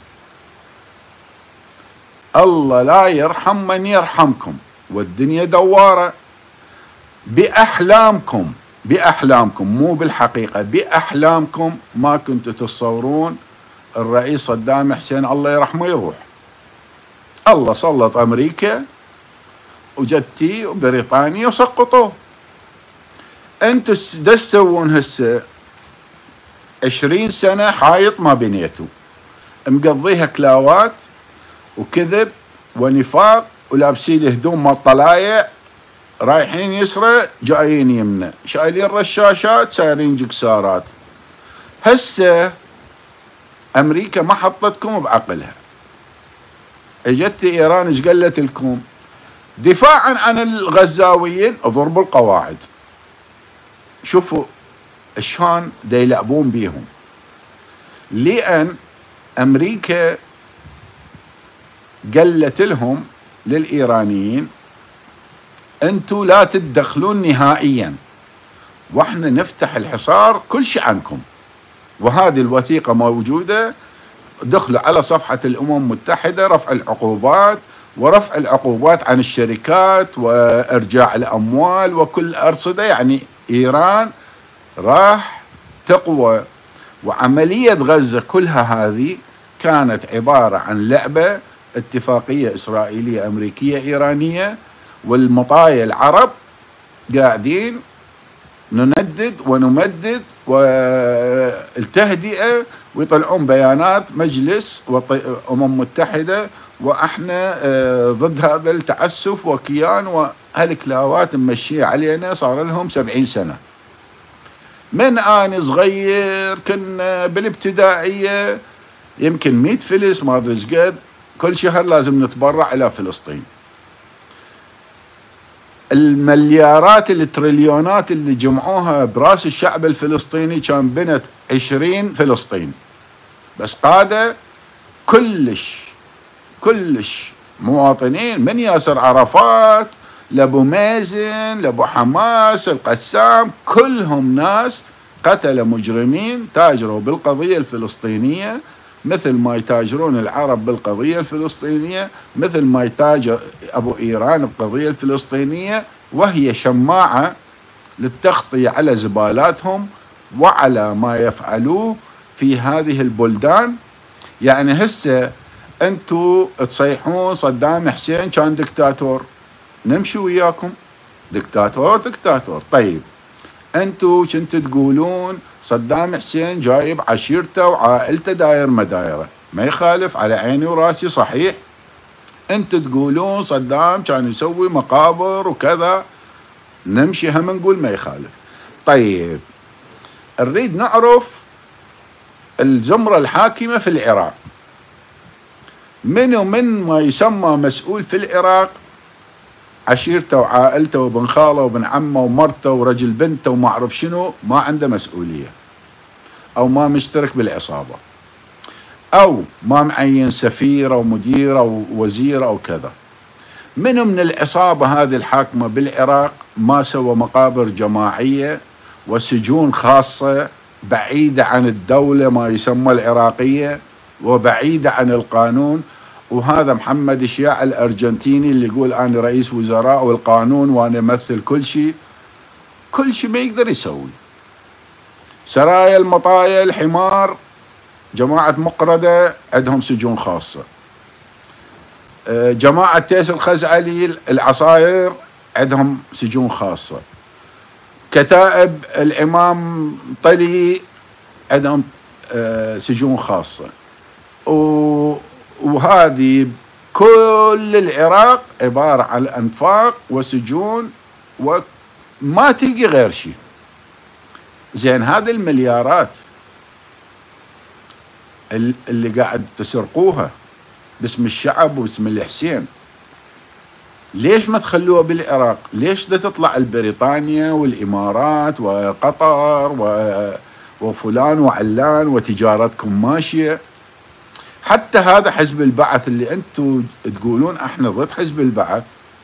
الله لا يرحم من يرحمكم، والدنيا دواره. باحلامكم باحلامكم مو بالحقيقه، باحلامكم ما كنتوا تتصورون الرئيس صدام حسين الله يرحمه يروح. الله سلط امريكا وجتي وبريطانيا وسقطوه. انتوا دا تسوون هسه عشرين سنه حايط ما بنيتوا، مقضيها كلاوات وكذب ونفاق، ولابسين هدوم مال طلايع، رايحين يسرى جايين يمنى، شايلين رشاشات سايرين جكسارات. هسه امريكا ما حطتكم بعقلها، اجت ايران ايش قالت لكم؟ دفاعا عن الغزاويين ضربوا القواعد. شوفوا شلون دا يلعبون بيهم، لان امريكا قالت لهم للايرانيين انتوا لا تتدخلون نهائيا واحنا نفتح الحصار كل شيء عنكم. وهذه الوثيقه موجوده، دخلوا على صفحه الامم المتحده رفع العقوبات، ورفع العقوبات عن الشركات وارجاع الاموال وكل ارصده. يعني ايران راح تقوى. وعمليه غزه كلها هذه كانت عباره عن لعبه اتفاقيه اسرائيليه امريكيه ايرانيه، والمطايا العرب قاعدين نندد ونمدد والتهدئه، ويطلعون بيانات مجلس امم متحده واحنا ضد هذا التعسف وكيان وهالكلاوات ممشيه علينا صار لهم سبعين سنه. من اني صغير كنا بالابتدائيه يمكن مئة فلس ما ادري ايش قد، كل شهر لازم نتبرع الى فلسطين. المليارات التريليونات اللي جمعوها براس الشعب الفلسطيني كان بنت عشرين فلسطين، بس قادة كلش كلش مواطنين من ياسر عرفات لابو مازن لابو حماس القسام، كلهم ناس قتل مجرمين تاجروا بالقضية الفلسطينية مثل ما يتاجرون العرب بالقضية الفلسطينية، مثل ما يتاجر أبو إيران بالقضية الفلسطينية، وهي شماعة للتغطية على زبالاتهم وعلى ما يفعلوه في هذه البلدان. يعني هسه أنتوا تصيحون صدام حسين كان دكتاتور، نمشي وياكم دكتاتور دكتاتور. طيب أنتوا كنتوا تقولون صدام حسين جايب عشيرته وعائلته داير مدايره، ما يخالف على عيني وراسي صحيح. انت تقولون صدام كان يسوي مقابر وكذا، نمشي هم نقول ما يخالف. طيب نريد نعرف الزمرة الحاكمة في العراق منو من ما يسمى مسؤول في العراق عشيرته وعائلته وابن خاله وابن عمه ومرته ورجل بنته وما أعرف شنو ما عنده مسؤولية، أو ما مشترك بالعصابة، أو ما معين سفير أو مدير أو وزير أو كذا. منو من العصابة هذه الحاكمة بالعراق ما سوى مقابر جماعية وسجون خاصة بعيدة عن الدولة ما يسمى العراقية وبعيدة عن القانون؟ وهذا محمد شياع الأرجنتيني اللي يقول أنا رئيس وزراء والقانون وأنا أمثل كل شيء، كل شيء ما يقدر يسوي. سرايا المطايا الحمار جماعة مقردة عندهم سجون خاصة، جماعة تيس الخزعلي العصاير عندهم سجون خاصة، كتائب الإمام طلي عندهم سجون خاصة، وهذه كل العراق عبارة عن أنفاق وسجون وما تلقي غير شيء. زين هذه المليارات اللي قاعد تسرقوها باسم الشعب وباسم الحسين، ليش ما تخلوها بالعراق؟ ليش دا تطلع البريطانيا والإمارات وقطر وفلان وعلان وتجارتكم ماشية؟ حتى هذا حزب البعث اللي أنتم تقولون احنا ضد حزب البعث،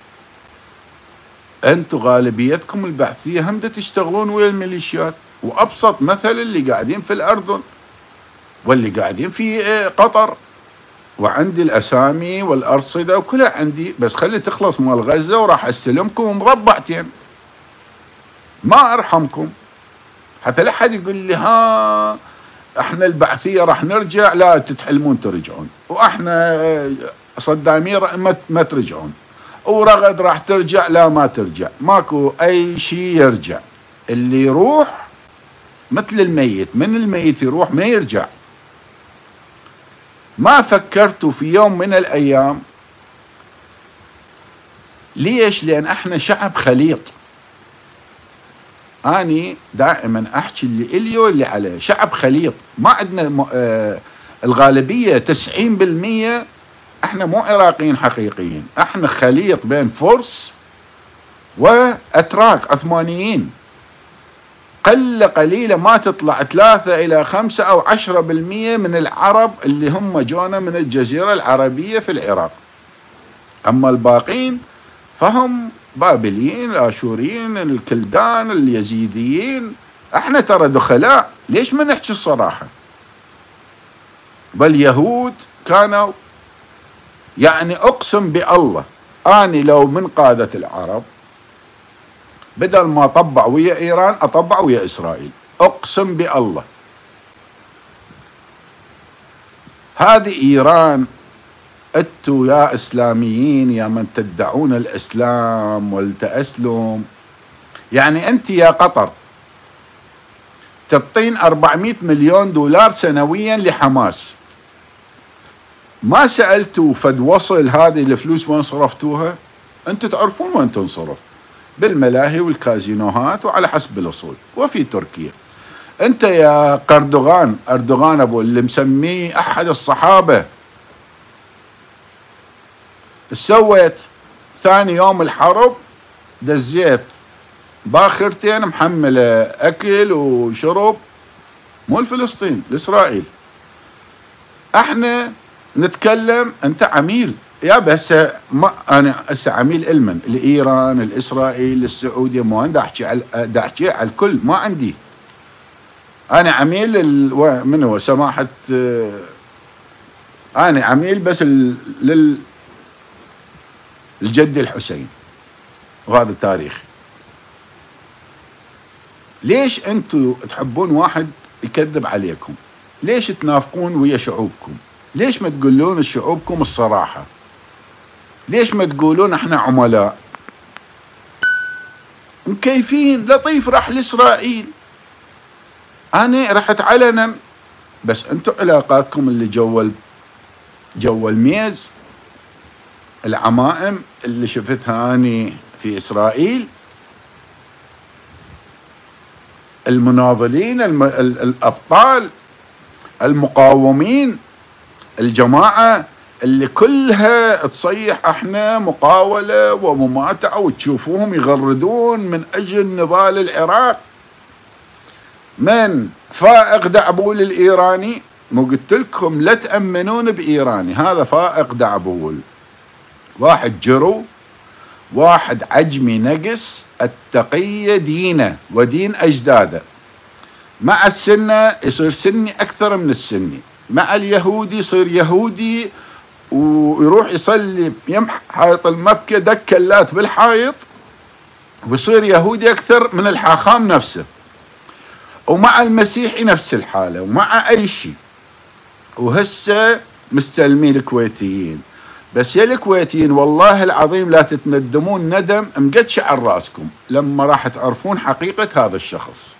أنتم غالبيتكم البعثية هم دا تشتغلون ويا الميليشيات. وأبسط مثل اللي قاعدين في الأردن واللي قاعدين في قطر، وعندي الأسامي والأرصدة وكلها عندي، بس خلي تخلص مال غزة وراح أستلمكم مربعتين ما أرحمكم. حتى لا حد يقول لي ها احنا البعثية راح نرجع، لا تتحلمون ترجعون، واحنا صدامين ما ترجعون، ورغد راح ترجع، لا ما ترجع، ماكو أي شيء يرجع. اللي يروح مثل الميت، من الميت يروح ما يرجع. ما فكرتوا في يوم من الأيام؟ ليش؟ لأن احنا شعب خليط. أني دائما أحكي اللي إلي واللي عليه، شعب خليط، ما عندنا آه الغالبية تسعين بالمية احنا مو عراقيين حقيقيين، احنا خليط بين فرس وأتراك عثمانيين. قلة قليلة ما تطلع ثلاثة إلى خمسة أو عشرة بالمية من العرب اللي هم جونا من الجزيرة العربية في العراق. أما الباقين فهم بابليين، الآشوريين، الكلدان، اليزيديين. احنا ترى دخلاء، ليش ما نحكي الصراحة؟ بل يهود كانوا، يعني أقسم بالله أني لو من قادة العرب بدل ما أطبع ويا إيران أطبع ويا إسرائيل، أقسم بالله. هذه إيران، أنتوا يا إسلاميين يا من تدعون الإسلام والتأسلم، يعني أنت يا قطر تبطين أربعمئة مليون دولار سنويا لحماس، ما سألتوا فد وصل هذه الفلوس وين صرفتوها؟ أنتوا تعرفون وين تنصرف، بالملاهي والكازينوهات وعلى حسب الأصول. وفي تركيا أنت يا قردوغان، أردوغان أبو اللي مسميه أحد الصحابة، سويت ثاني يوم الحرب دزيت باخرتين محملة أكل وشرب، مو الفلسطين لإسرائيل. احنا نتكلم، أنت عميل يا بس ما أنا هسه عميل المن لإيران، الإسرائيل، السعودية، مو أنا أحكي على دا أحكي على الكل، ما عندي أنا عميل ال... من هو سماحة، أنا عميل بس لل الجد الحسين، وهذا التاريخ. ليش أنتوا تحبون واحد يكذب عليكم؟ ليش تنافقون ويا شعوبكم؟ ليش ما تقولون لشعوبكم الصراحة؟ ليش ما تقولون احنا عملاء مكيفين؟ لطيف راح لإسرائيل، أنا رحت علنا، بس أنتوا علاقاتكم اللي جوا جوا الميز، العمائم اللي شفتها أني في إسرائيل، المناضلين، الم... الأبطال، المقاومين، الجماعة اللي كلها تصيح احنا مقاولة ومماتعة، وتشوفوهم يغردون من اجل نضال العراق. من فائق دعبول الايراني، مو قلت لكم لا تأمنون بايراني، هذا فائق دعبول، واحد جرو، واحد عجمي نقص، التقية دينه ودين اجداده. مع السنة يصير سني اكثر من السني، مع اليهودي يصير يهودي ويروح يصلي يمح حائط المبكى دك كلات بالحائط ويصير يهودي اكثر من الحاخام نفسه. ومع المسيحي نفس الحالة، ومع اي شيء. وهسه مستلمين الكويتيين، بس يا الكويتيين والله العظيم لا تتندمون ندم مقد شعر راسكم لما راح تعرفون حقيقة هذا الشخص.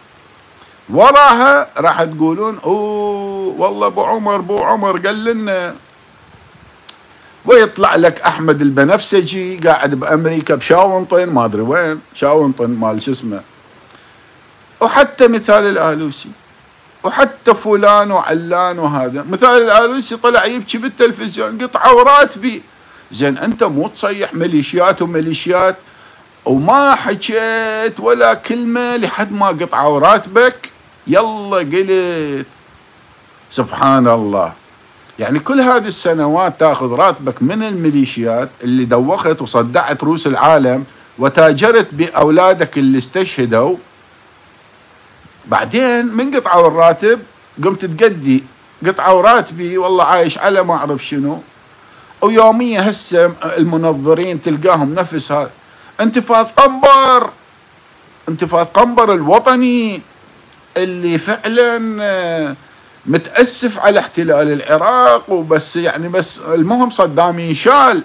وراها راح تقولون اوه والله ابو عمر ابو عمر قال لنا، ويطلع لك احمد البنفسجي قاعد بامريكا بشاونطن ما ادري وين، شاونطن مال شو اسمه، وحتى مثال الآلوسي، وحتى فلان وعلان، وهذا مثال الآلوسي طلع يبكي بالتلفزيون قطعوا راتبي. زين انت مو تصيح ميليشيات وميليشيات وما حكيت ولا كلمة لحد ما قطعوا راتبك، يلا قلت سبحان الله. يعني كل هذه السنوات تاخذ راتبك من الميليشيات اللي دوخت وصدعت روس العالم وتاجرت بأولادك اللي استشهدوا، بعدين من قطعوا الراتب قمت تقدي قطعوا راتبي والله عايش على ما اعرف شنو. ويوميا هسه المنظرين تلقاهم نفس هذا، انتفاض قنبر، انتفاض قنبر الوطني اللي فعلا متأسف على احتلال العراق وبس، يعني بس المهم صدام ينشال.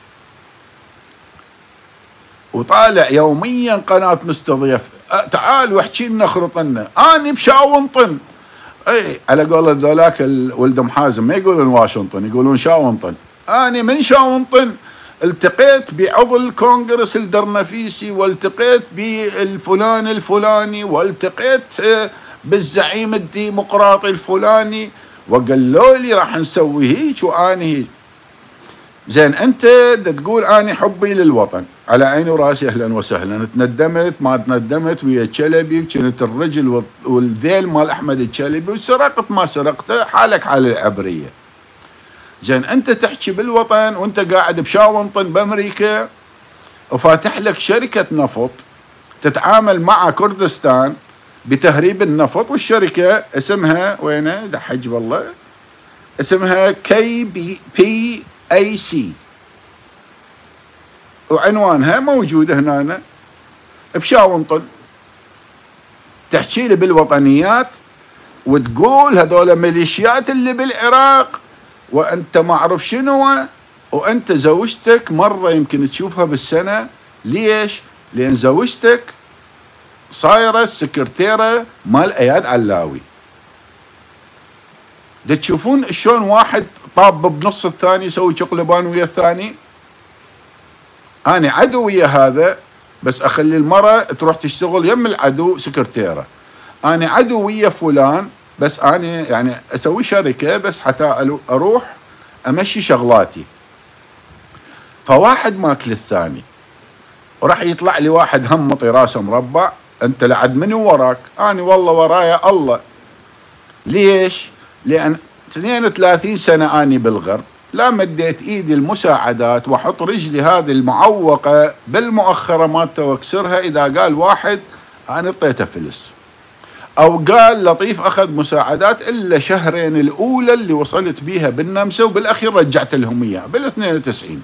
وطالع يوميا قناة مستضيف، تعال واحكي لنا خرطنا، اني بشاونطن. اي على قول ذولاك ولد محازم ما يقولون واشنطن، يقولون شاونطن. اني من شاونطن التقيت بعضو الكونغرس الدرنفيسي، والتقيت بالفلان الفلاني، والتقيت بالزعيم الديمقراطي الفلاني، وقالوا لي راح نسوي هيك واني هيك. زين انت تقول اني حبي للوطن على عيني وراسي، اهلا وسهلا. تندمت ما تندمت ويا الشلبي، كنت الرجل والذيل مال احمد الشلبي، وسرقت ما سرقته حالك حال العبريه. زين انت تحكي بالوطن وانت قاعد بشاونطن بامريكا وفاتح لك شركه نفط تتعامل مع كردستان بتهريب النفط، والشركه اسمها وينه دحج والله، اسمها كي بي بي اي سي، وعنوانها موجوده هنا بشاونطن. تحكي لي بالوطنيات وتقول هذول ميليشيات اللي بالعراق وانت ما اعرف شنو، وانت زوجتك مره يمكن تشوفها بالسنه. ليش؟ لان زوجتك صايره السكرتيره مال اياد علاوي. دا تشوفون شلون واحد طاب بنص الثاني يسوي شقلبان ويا الثاني. انا عدو ويا هذا بس اخلي المرأة تروح تشتغل يم العدو سكرتيرة. انا عدو ويا فلان بس انا يعني اسوي شركة بس حتى اروح امشي شغلاتي. فواحد ماكل الثاني، وراح يطلع لي واحد همطي راسه مربع، انت لعد منو وراك؟ انا والله ورايا الله. ليش؟ لان اثنين وثلاثين سنة اني بالغرب، لا مديت ايدي المساعدات واحط رجلي هذه المعوقة بالمؤخرة مالته واكسرها اذا قال واحد انا اعطيته فلس، او قال لطيف اخذ مساعدات، الا شهرين الاولى اللي وصلت بيها بالنمسا، وبالاخير رجعت لهم اياها بال اثنين وتسعين.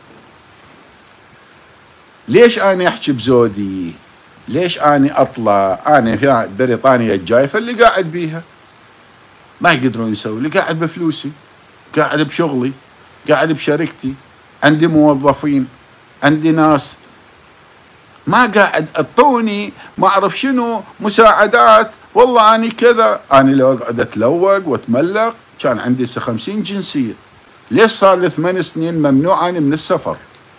ليش انا احكي بزودي؟ ليش انا اطلع؟ انا في بريطانيا الجايفة اللي قاعد بيها ما يقدرون يسوي لي، قاعد بفلوسي، قاعد بشغلي، قاعد بشركتي، عندي موظفين، عندي ناس، ما قاعد اعطوني ما اعرف شنو مساعدات. والله اني كذا، اني لو اقعد اتلوق واتملق كان عندي خمسين جنسيه. ليش صار لي ثمان سنين ممنوع اني من السفر؟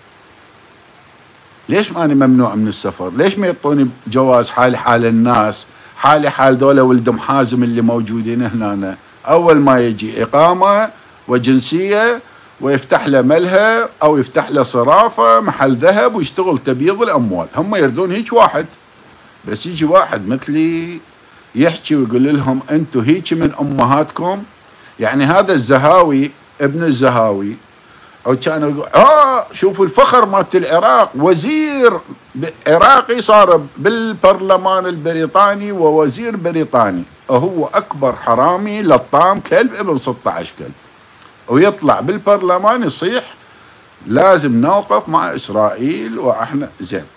ليش ما اني ممنوع من السفر؟ ليش ما يعطوني جواز حالي حال الناس، حالي حال دولة ولد محازم اللي موجودين هنا؟ اول ما يجي اقامه وجنسيه ويفتح له ملهى أو يفتح له صرافة محل ذهب ويشتغل تبييض الأموال. هم يردون هيك واحد، بس يجي واحد مثلي يحكي ويقول لهم أنتم هيك من أمهاتكم. يعني هذا الزهاوي ابن الزهاوي أو كان يقول آه شوفوا الفخر مالت العراق، وزير عراقي صار بالبرلمان البريطاني ووزير بريطاني، هو أكبر حرامي لطام كلب ابن ستة عشر كلب، ويطلع بالبرلمان يصيح لازم نوقف مع إسرائيل وإحنا زين.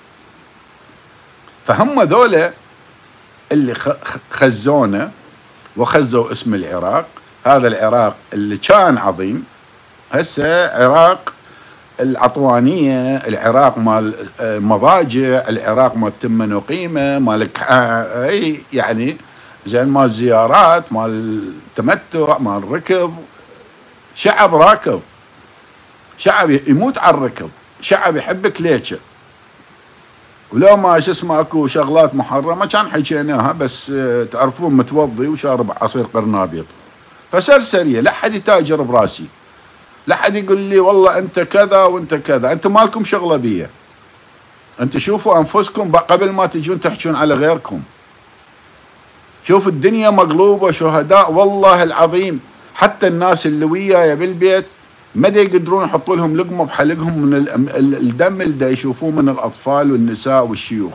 فهم ذولا اللي خزونا وخزوا اسم العراق. هذا العراق اللي كان عظيم هسه عراق العطوانية، العراق مال مضاجع، العراق مال تمة نقيمة، مال اي يعني زين، مال زيارات، مال تمتع، مال ركض. شعب راكض، شعب يموت على الركض، شعب يحب كليتشه. ولو ما شو اسمه اكو شغلات محرمه كان حكيناها، بس تعرفون متوضي وشارب عصير قرنابيط. فسرسريه، لا حد يتاجر براسي، لا حد يقول لي والله انت كذا وانت كذا، انتم مالكم شغله بيه. انتم شوفوا انفسكم قبل ما تجون تحجون على غيركم. شوف الدنيا مقلوبه، شهداء والله العظيم. حتى الناس اللي وياي بالبيت ما دا يقدرون يحطوا لهم لقمه بحلقهم من الدم اللي دا يشوفوه من الاطفال والنساء والشيوخ.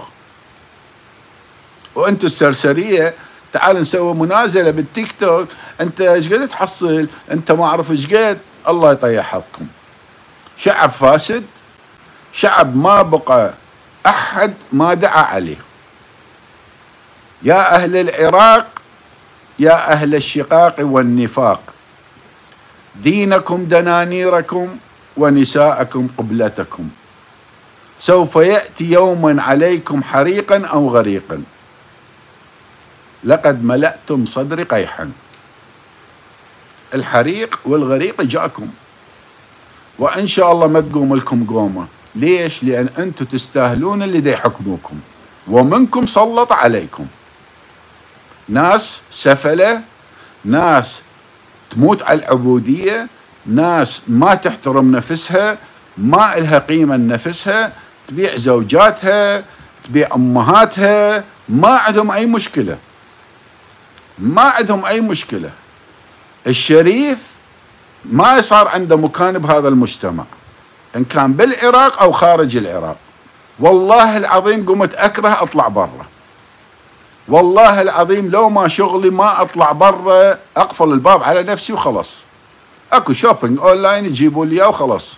وانتم السرسريه تعال نسوي منازله بالتيك توك، انت ايش قد تحصل، انت ما اعرف ايش قد. الله يطيح حظكم. شعب فاسد، شعب ما بقى احد ما دعا عليه. يا اهل العراق، يا اهل الشقاق والنفاق، دينكم دنانيركم ونساءكم قبلتكم، سوف يأتي يوما عليكم حريقا أو غريقا، لقد ملأتم صدري قيحا. الحريق والغريق جاءكم، وإن شاء الله ما تقوم لكم قومة. ليش؟ لأن أنتم تستاهلون اللي دا يحكموكم، ومنكم سلط عليكم ناس سفلة، ناس تموت على العبودية، ناس ما تحترم نفسها، ما إلها قيمة لنفسها، تبيع زوجاتها، تبيع أمهاتها، ما عندهم أي مشكلة، ما عندهم أي مشكلة. الشريف ما صار عنده مكان بهذا المجتمع، إن كان بالعراق أو خارج العراق. والله العظيم قمت أكره أطلع برا، والله العظيم لو ما شغلي ما أطلع برا، أقفل الباب على نفسي وخلص. أكو شوبينج أونلاين يجيبوا لي وخلص،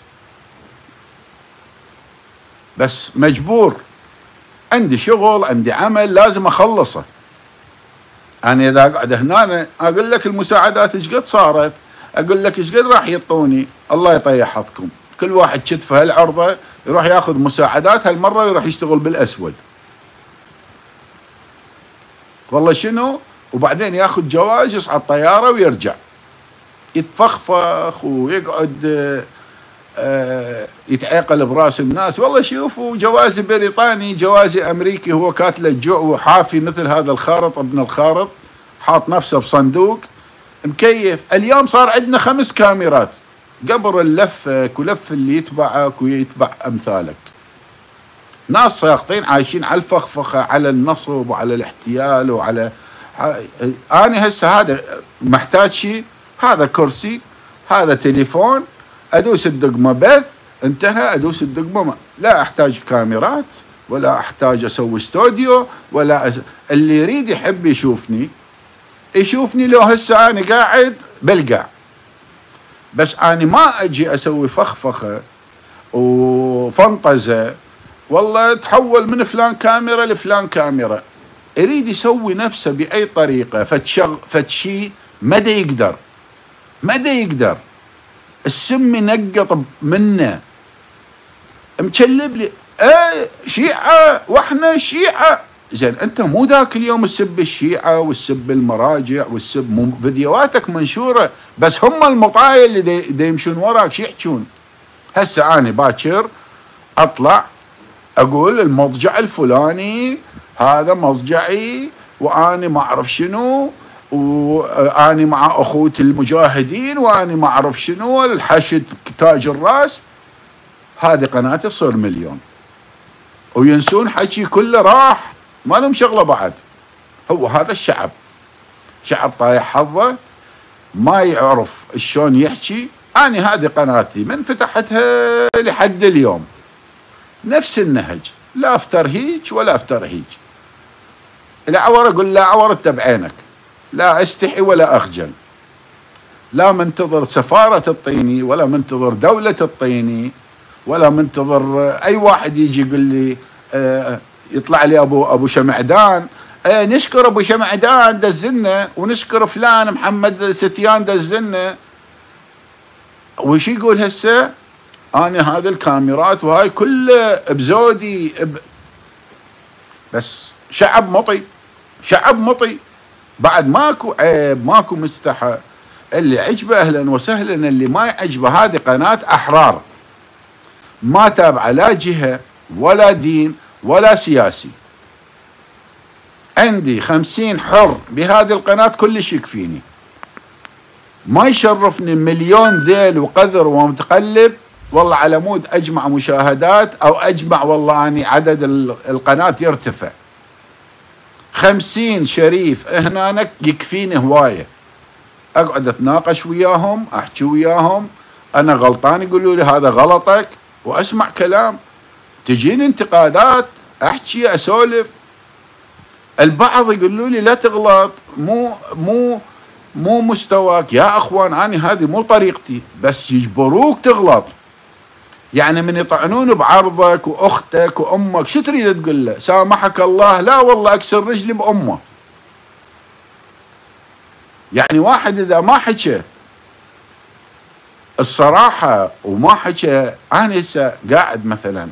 بس مجبور، عندي شغل، عندي عمل لازم أخلصه. أنا إذا أقعد هنا أقول لك المساعدات إيش قد صارت، أقول لك إيش قد راح يعطوني. الله يطيح حظكم، كل واحد كتفه هالعرضة يروح ياخذ مساعدات، هالمرة يروح يشتغل بالأسود. والله شنو؟ وبعدين ياخذ جواز يصعد طيارة ويرجع يتفخفخ ويقعد يتعيقل براس الناس. والله شوفوا جوازي بريطاني، جوازي أمريكي، هو كاتله الجوع وحافي مثل هذا الخارط ابن الخارط، حاط نفسه بصندوق مكيف. اليوم صار عندنا خمس كاميرات، قبر اللفك ولف اللي يتبعك ويتبع أمثالك. ناس ساقطين عايشين على الفخفخة، على النصب وعلى الاحتيال وعلى. أنا هسه هذا محتاج شيء، هذا كرسي، هذا تليفون، أدوس الدقمة بث، انتهى، أدوس الدقمة ما. لا أحتاج كاميرات ولا أحتاج أسوي استوديو ولا أس... اللي يريد يحب يشوفني يشوفني لو هسه أنا قاعد بالقاع. بس أنا ما أجي أسوي فخفخة وفنطزة، والله تحول من فلان كاميرا لفلان كاميرا. يريد يسوي نفسه بأي طريقة فتشغ فتشي مدى يقدر، مدى يقدر. السم ينقط منه، مكلب لي ايه شيعة واحنا شيعة. زين انت مو ذاك اليوم تسب الشيعة والسب المراجع والسب فيديوهاتك منشورة، بس هم المطايا اللي دي, دي يمشون وراك شو يحجون. هسه اني باكر اطلع اقول المضجع الفلاني هذا مضجعي، واني ما اعرف شنو، واني مع اخوتي المجاهدين واني ما اعرف شنو الحشد تاج الراس، هذه قناتي تصير مليون. وينسون حكي كله راح، ما لهم شغله بعد. هو هذا الشعب، شعب طايح حظه ما يعرف شلون يحكي. اني هذه قناتي من فتحتها لحد اليوم نفس النهج، لا افتر هيج ولا افتر هيج. العور اقول لا عور انت بعينك، لا استحي ولا اخجل، لا منتظر سفارة الطيني ولا منتظر دولة الطيني ولا منتظر اي واحد يجي يقول لي اه يطلع لي ابو ابو شمعدان اه نشكر ابو شمعدان دزلنا ونشكر فلان محمد ستيان دزلنا. وش يقول هسه؟ انا هذه الكاميرات وهاي كله بزودي ب... بس شعب مطي، شعب مطي بعد، ماكو عيب ماكو مستحى. اللي عجبه اهلا وسهلا، اللي ما يعجبه هذه قناة احرار ما تابعه لا جهة ولا دين ولا سياسي. عندي خمسين حر بهذه القناة كلش يكفيني، ما يشرفني مليون ذيل وقذر ومتقلب والله على مود اجمع مشاهدات او اجمع والله اني عدد القناة يرتفع. خمسين شريف هنانك يكفيني هواية، اقعد اتناقش وياهم، احكي وياهم، انا غلطان يقولوا لي هذا غلطك، واسمع كلام. تجيني انتقادات احكي اسولف. البعض يقولوا لي لا تغلط، مو مو مو مستواك يا اخوان، انا هذه مو طريقتي، بس يجبروك تغلط. يعني من يطعنون بعرضك واختك وامك شو تريد تقول له؟ سامحك الله؟ لا والله اكسر رجلي بامه. يعني واحد اذا ما حكى الصراحه وما حكى، انا هسه قاعد مثلا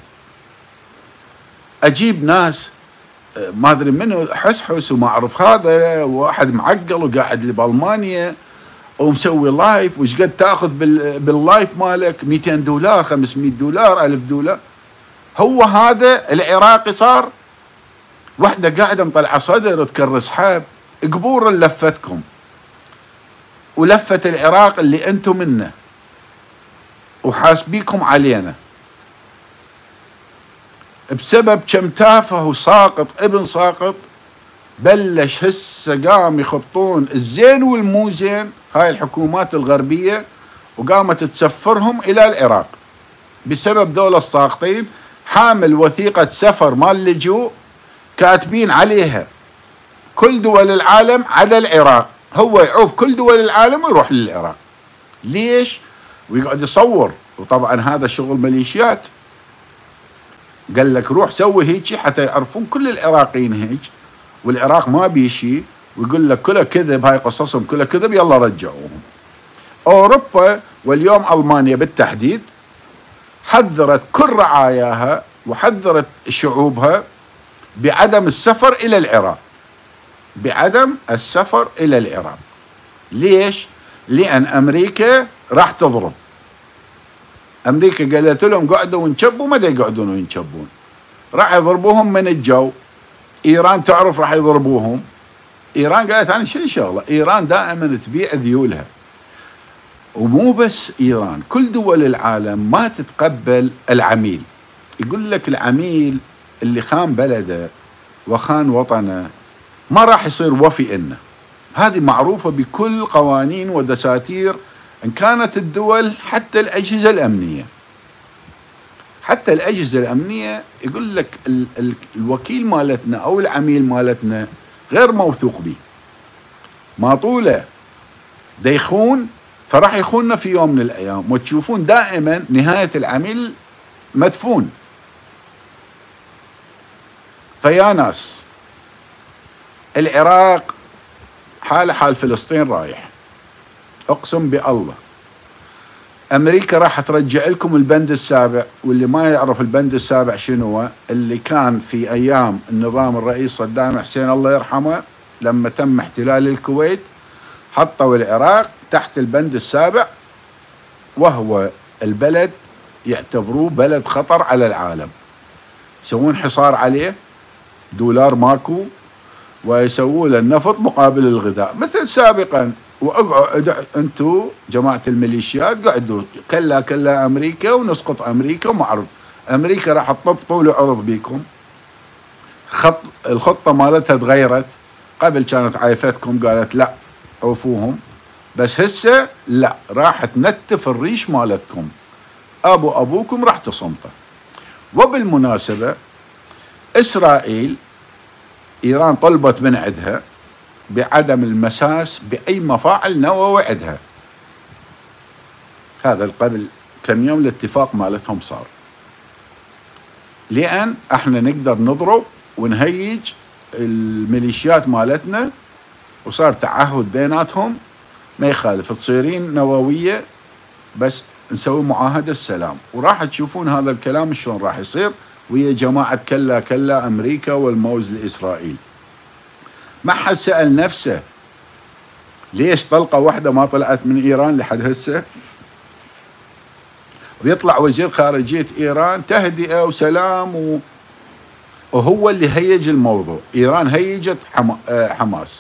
اجيب ناس ما ادري منو حسحس وما اعرف، هذا واحد معقل وقاعد لي بالمانيا ومسوي لايف، وش قد تاخذ باللايف مالك؟ مئتين دولار، خمسمئة دولار، ألف دولار. هو هذا العراقي صار؟ وحده قاعده مطلعه صدر وتكرس حاب. قبور لفتكم ولفه العراق اللي انتم منه وحاسبيكم علينا بسبب كم تافه وساقط ابن ساقط. بلش هسه قام يخبطون الزين والمو زين هاي الحكومات الغربية، وقامت تسفرهم إلى العراق بسبب دولة الساقطين. حامل وثيقة سفر مال لجوء كاتبين عليها كل دول العالم عدا العراق، هو يعوف كل دول العالم ويروح للعراق. ليش؟ ويقعد يصور، وطبعا هذا شغل ميليشيات. قال لك روح سوي هيك حتى يعرفون كل العراقيين هيك، والعراق ما بيشي، ويقول لك كله كذب، هاي قصصهم كله كذب، يلا رجعوهم. اوروبا واليوم المانيا بالتحديد حذرت كل رعاياها وحذرت شعوبها بعدم السفر الى العراق، بعدم السفر الى العراق. ليش؟ لان امريكا راح تضرب. امريكا قالت لهم قعدوا ونشبوا، ما دا يقعدون وينشبون، راح يضربوهم من الجو. ايران تعرف راح يضربوهم. ايران قالت انا شو شغله، ايران دائما تبيع ذيولها. ومو بس ايران، كل دول العالم ما تتقبل العميل. يقول لك العميل اللي خان بلده وخان وطنه ما راح يصير وفي إنه. هذه معروفة بكل قوانين ودساتير، إن كانت الدول حتى الأجهزة الأمنية. حتى الأجهزة الأمنية يقول لك ال ال الوكيل مالتنا أو العميل مالتنا غير موثوق به، ما طوله دا يخون، فراح يخوننا في يوم من الأيام، وتشوفون دائما نهاية العميل مدفون. فيا ناس، العراق حال حال فلسطين رايح، اقسم بالله. امريكا راح ترجع لكم البند السابع، واللي ما يعرف البند السابع شنو هو، اللي كان في ايام النظام الرئيس صدام حسين الله يرحمه لما تم احتلال الكويت، حطوا العراق تحت البند السابع، وهو البلد يعتبروه بلد خطر على العالم، يسوون حصار عليه، دولار ماكو، ويسووا له النفط مقابل الغذاء مثل سابقا. واقعدوا انتم جماعه الميليشيات قعدوا كلا كلا امريكا ونسقط امريكا ومعرض امريكا راح تطب طول عرض بيكم. خط الخطه مالتها تغيرت، قبل كانت عايفتكم قالت لا عوفوهم، بس هسه لا، راح تنتف الريش مالتكم، ابو ابوكم راح تصمته. وبالمناسبه اسرائيل ايران طلبت من عندها بعدم المساس باي مفاعل نووي عندها. هذا قبل كم يوم الاتفاق مالتهم صار، لان احنا نقدر نضرب ونهيج الميليشيات مالتنا، وصار تعهد بيناتهم ما يخالف تصيرين نوويه بس نسوي معاهده السلام. وراح تشوفون هذا الكلام شلون راح يصير ويا جماعه كلا كلا امريكا والموز لاسرائيل. ما حد سال نفسه ليش طلقه واحده ما طلعت من ايران لحد هسه؟ ويطلع وزير خارجيه ايران تهدئه وسلام و... وهو اللي هيج الموضوع. ايران هيجت حما... حماس.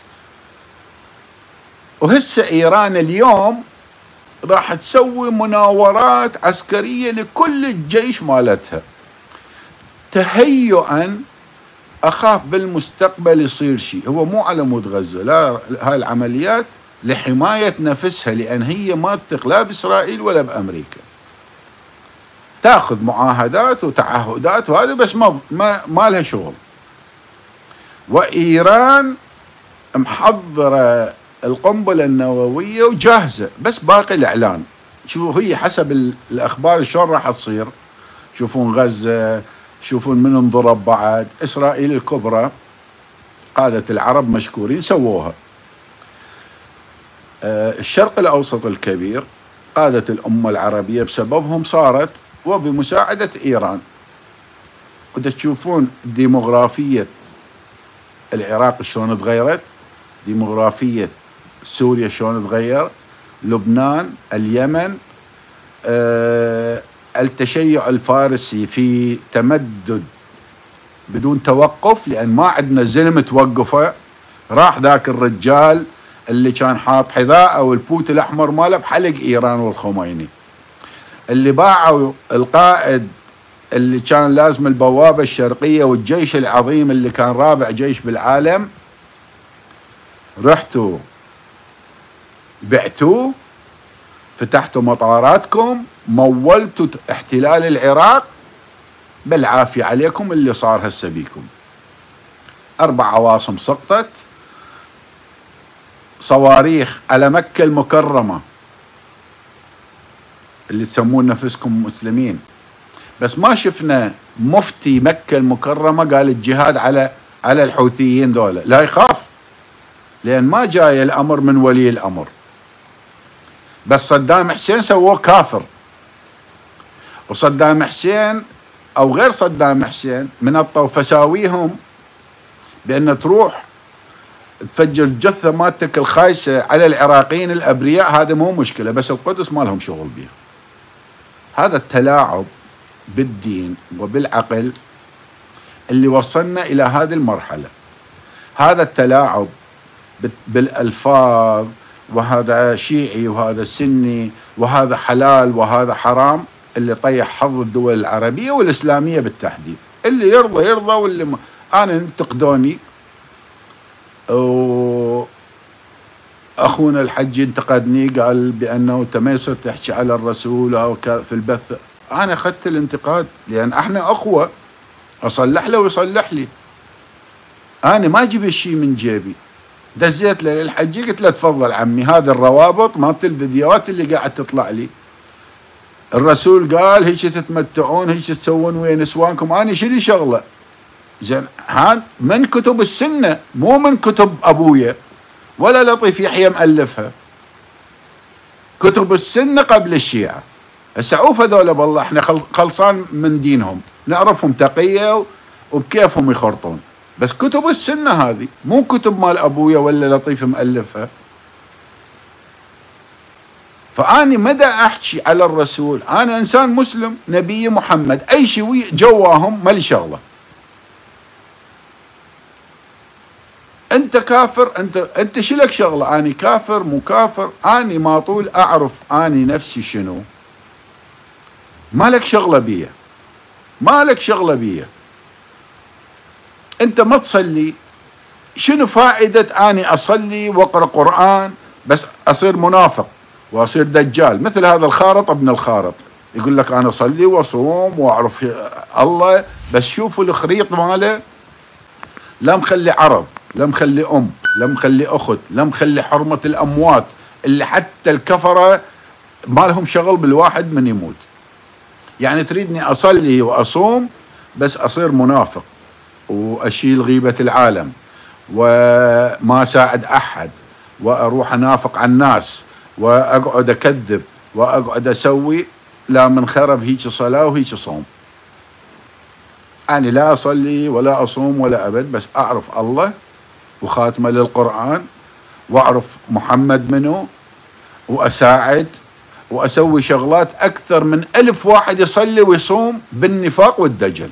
وهسه ايران اليوم راح تسوي مناورات عسكريه لكل الجيش مالتها تهيئا اخاف بالمستقبل يصير شيء. هو مو على مود غزه، لا، هاي العمليات لحمايه نفسها، لان هي ما تثق لا باسرائيل ولا بامريكا. تاخذ معاهدات وتعهدات وهذا بس ما ما, ما لها شغل. وايران محضره القنبله النوويه وجاهزه، بس باقي الاعلان. شو هي حسب الاخبار شلون راح تصير. شوفون غزه، شوفون من انضرب بعد. اسرائيل الكبرى قادة العرب مشكورين سووها. أه الشرق الاوسط الكبير قادة الامة العربية بسببهم صارت وبمساعدة ايران. ودا تشوفون ديموغرافية العراق شلون تغيرت، ديموغرافية سوريا شلون تغير، لبنان، اليمن، أه التشيع الفارسي في تمدد بدون توقف، لأن ما عندنا زلم توقفه. راح ذاك الرجال اللي كان حاط حذاء أو البوت الأحمر ماله بحلق إيران والخميني، اللي باعوا القائد اللي كان لازم البوابة الشرقية والجيش العظيم اللي كان رابع جيش بالعالم، رحتوا بعتوه، فتحتوا مطاراتكم، مولتوا احتلال العراق، بالعافية عليكم اللي صار هسه بيكم. أربع عواصم سقطت، صواريخ على مكة المكرمة اللي تسمون نفسكم مسلمين، بس ما شفنا مفتي مكة المكرمة قال الجهاد على على الحوثيين دولة. لا يخاف، لأن ما جاي الأمر من ولي الأمر. بس صدام حسين سووه كافر، وصدام حسين أو غير صدام حسين منطوا فساويهم بأن تروح تفجر جثة مالتك الخايسة على العراقيين الأبرياء، هذا مو مشكلة، بس القدس ما لهم شغل بيها. هذا التلاعب بالدين وبالعقل اللي وصلنا إلى هذه المرحلة. هذا التلاعب بالألفاظ، وهذا شيعي وهذا سني وهذا حلال وهذا حرام، اللي طيح حظ الدول العربية والإسلامية بالتحديد. اللي يرضى يرضى، واللي ما. أنا انتقدوني، وأخونا الحج انتقدني قال بأنه أنت ما يصير تحكي على الرسول أو في البث. أنا أخذت الانتقاد لأن احنا أخوة، أصلح له ويصلح لي. أنا ما أجيب الشيء من جيبي. دزيت له للحجي قلت له تفضل عمي، هذه الروابط مالت الفيديوهات اللي قاعد تطلع لي. الرسول قال هيك تتمتعون، هيك تسوون ويا نسوانكم، أنا شلي شغله. زين، هان من كتب السنة، مو من كتب أبويا ولا لطيف يحيى مؤلفها. كتب السنة قبل الشيعة. هسه عوف هذول بالله احنا خلصان من دينهم، نعرفهم تقية وبكيفهم يخرطون، بس كتب السنة هذه مو كتب مال أبويا ولا لطيف مؤلفها. فأني مدى أحكي على الرسول، أنا إنسان مسلم نبي محمد، أي شيء جواهم مالي شغلة، انت كافر، انت انت شلك شغله، اني كافر مو كافر، اني ما طول اعرف اني نفسي شنو، ما لك شغله بيه، ما لك شغله بيه. انت ما تصلي، شنو فائده اني اصلي واقرا قران بس اصير منافق واصير دجال مثل هذا الخارط ابن الخارط، يقول لك انا اصلي واصوم واعرف الله، بس شوفوا الخريط ماله، لا مخلي عرض، لا مخلي ام، لا مخلي اخت، لا مخلي حرمه الاموات اللي حتى الكفره ما لهم شغل بالواحد من يموت. يعني تريدني اصلي واصوم بس اصير منافق واشيل غيبه العالم وما اساعد احد واروح انافق على الناس واقعد اكذب واقعد اسوي، لا من خرب هيك صلاه وهيك صوم. أنا لا أصلي ولا أصوم ولا أبد، بس أعرف الله وخاتمة للقرآن وأعرف محمد منه وأساعد وأسوي شغلات أكثر من ألف واحد يصلي ويصوم بالنفاق والدجل.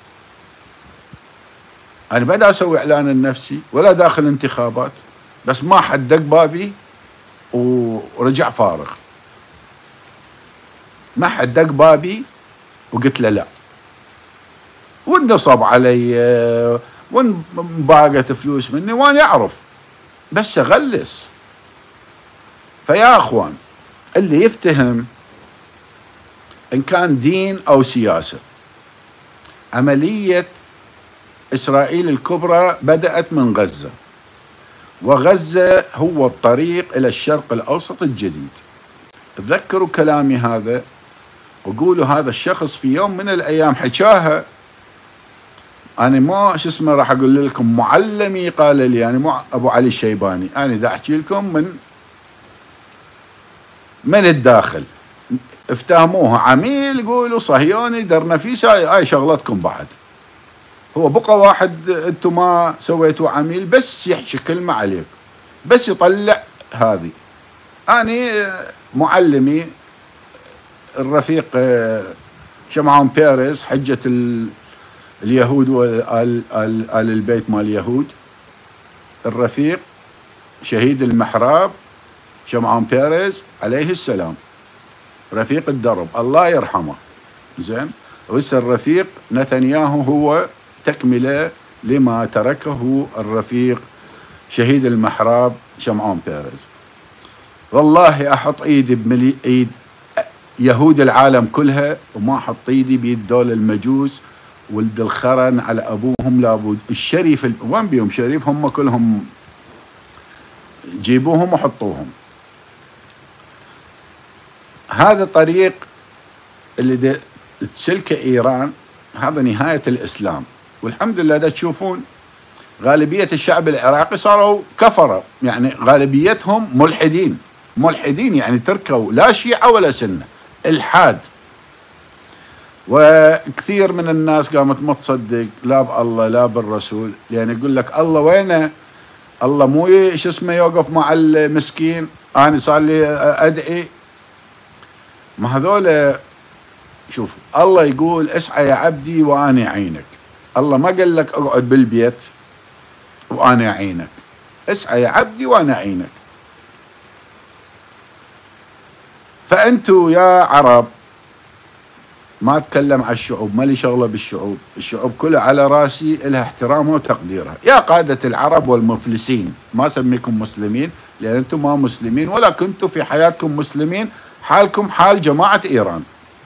أنا بدأ أسوي إعلان النفسي ولا داخل انتخابات، بس ما حد دق بابي ورجع فارغ، ما حد دق بابي وقلت له لا، ونصب علي وانباقت فلوس مني وانا اعرف بس اغلس. فيا اخوان اللي يفتهم ان كان دين او سياسه، عمليه اسرائيل الكبرى بدات من غزه، وغزه هو الطريق الى الشرق الاوسط الجديد. تذكروا كلامي هذا وقولوا هذا الشخص في يوم من الايام حكاها، أنا ما شو اسمه راح أقول لكم معلمي قال لي، يعني مو أبو علي الشيباني، أنا دا أحكي لكم من من الداخل. افتهموها عميل يقولوا صهيوني درنفيسة، هاي, هاي شغلتكم بعد. هو بقى واحد أنتم ما سويتوا عميل بس يحكي كلمة عليك، بس يطلع هذه. أنا معلمي الرفيق شمعون بيريز حجة ال اليهود وآل آل آل البيت مال اليهود، الرفيق شهيد المحراب شمعون بيريز عليه السلام، رفيق الدرب الله يرحمه. زين، وهسه الرفيق نتنياهو هو تكمله لما تركه الرفيق شهيد المحراب شمعون بيريز. والله احط ايدي بملي ايد يهود العالم كلها وما احط ايدي بيد دول المجوس ولد الخرن على ابوهم لابد الشريف. وين بيهم شريف؟ هم كلهم جيبوهم وحطوهم. هذا طريق اللي تسلكه ايران، هذا نهايه الاسلام. والحمد لله دا تشوفون غالبيه الشعب العراقي صاروا كفره، يعني غالبيتهم ملحدين، ملحدين يعني تركوا لا شيعه ولا سنه، الحاد. وكثير من الناس قامت ما تصدق لا بالله لا بالرسول، يعني يقول لك الله وينه؟ الله مو شو اسمه يوقف مع المسكين، انا صار لي ادعي. ما هذول شوفوا الله يقول اسعى يا عبدي وانا اعينك. الله ما قال لك اقعد بالبيت وانا اعينك، اسعى يا عبدي وانا اعينك. فانتوا يا عرب، ما اتكلم على الشعوب، ما لي شغله بالشعوب، الشعوب كلها على راسي لها احترامها وتقديرها. يا قادة العرب والمفلسين، ما اسميكم مسلمين لان انتم ما مسلمين ولا كنتوا في حياتكم مسلمين، حالكم حال جماعة ايران.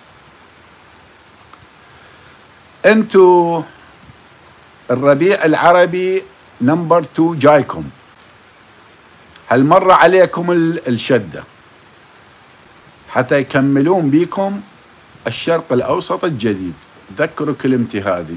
انتوا الربيع العربي نمبر تو جايكم، هل مر عليكم الشدة حتى يكملون بيكم الشرق الأوسط الجديد. تذكروا كلمتي هذه.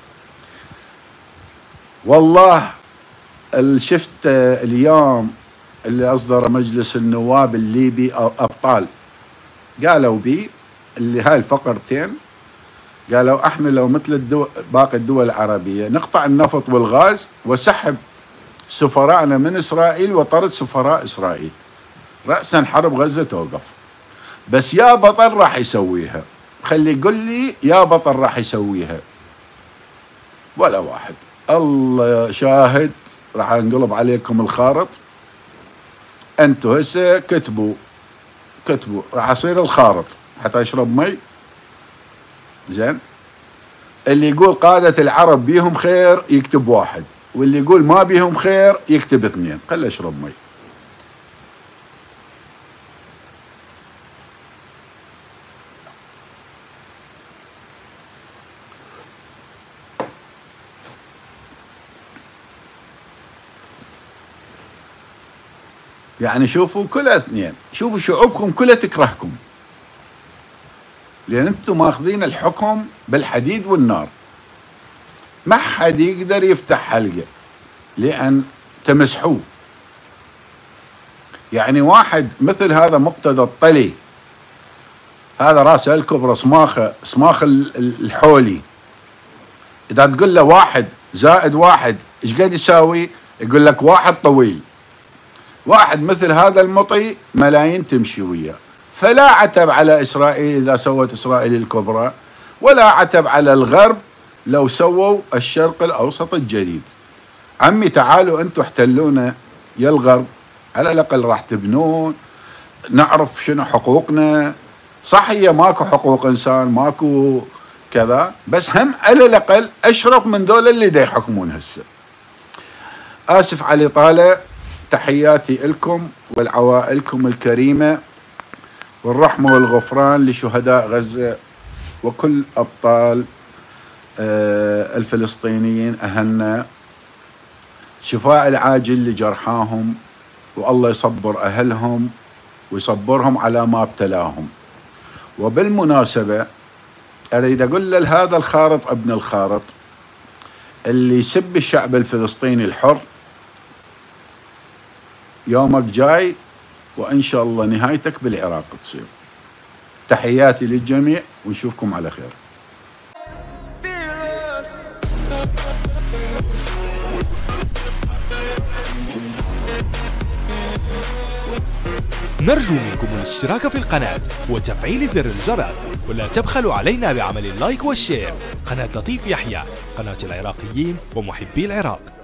والله شفت اليوم اللي أصدر مجلس النواب الليبي أبطال قالوا بي اللي هاي الفقرتين، قالوا احنا لو مثل الدول باقي الدول العربية نقطع النفط والغاز وسحب سفراءنا من إسرائيل وطرد سفراء إسرائيل، رأسا حرب غزة توقف. بس يا بطل راح يسويها، خلي يقول لي يا بطل راح يسويها، ولا واحد. الله شاهد راح انقلب عليكم الخارط. انتوا هسه كتبوا كتبوا راح اصير الخارط حتى اشرب مي. زين، اللي يقول قادة العرب بيهم خير يكتب واحد، واللي يقول ما بيهم خير يكتب اثنين. خل اشرب مي. يعني شوفوا كلها اثنين، شوفوا شعوبكم كلها تكرهكم، لأن أنتم ماخذين الحكم بالحديد والنار. ما حد يقدر يفتح حلقه لأن تمسحوه. يعني واحد مثل هذا مقتدى الطلي، هذا راسه الكبرى صماخه صماخ الحولي، إذا تقول له واحد زائد واحد إيش قد يساوي؟ يقول لك واحد طويل. واحد مثل هذا المطي ملايين تمشي وياه. فلا عتب على إسرائيل إذا سوت إسرائيل الكبرى، ولا عتب على الغرب لو سووا الشرق الأوسط الجديد. عمي تعالوا أنتوا احتلونا يا الغرب، على الأقل راح تبنون، نعرف شنو حقوقنا. صح هي ماكو حقوق إنسان، ماكو كذا، بس هم على الأقل أشرف من دول اللي دا يحكمون هسه. آسف على الإطالة، تحياتي لكم ولعوائلكم الكريمة، والرحمة والغفران لشهداء غزة وكل أبطال الفلسطينيين أهلنا، شفاء العاجل لجرحاهم، والله يصبر أهلهم ويصبرهم على ما ابتلاهم. وبالمناسبة أريد أقول لهذا الخارط ابن الخارط اللي يسب الشعب الفلسطيني الحر، يومك جاي وإن شاء الله نهايتك بالعراق تصير. تحياتي للجميع ونشوفكم على خير. نرجو منكم الاشتراك في القناة وتفعيل زر الجرس، ولا تبخلوا علينا بعمل اللايك والشير. قناة لطيف يحيى، قناة العراقيين ومحبي العراق.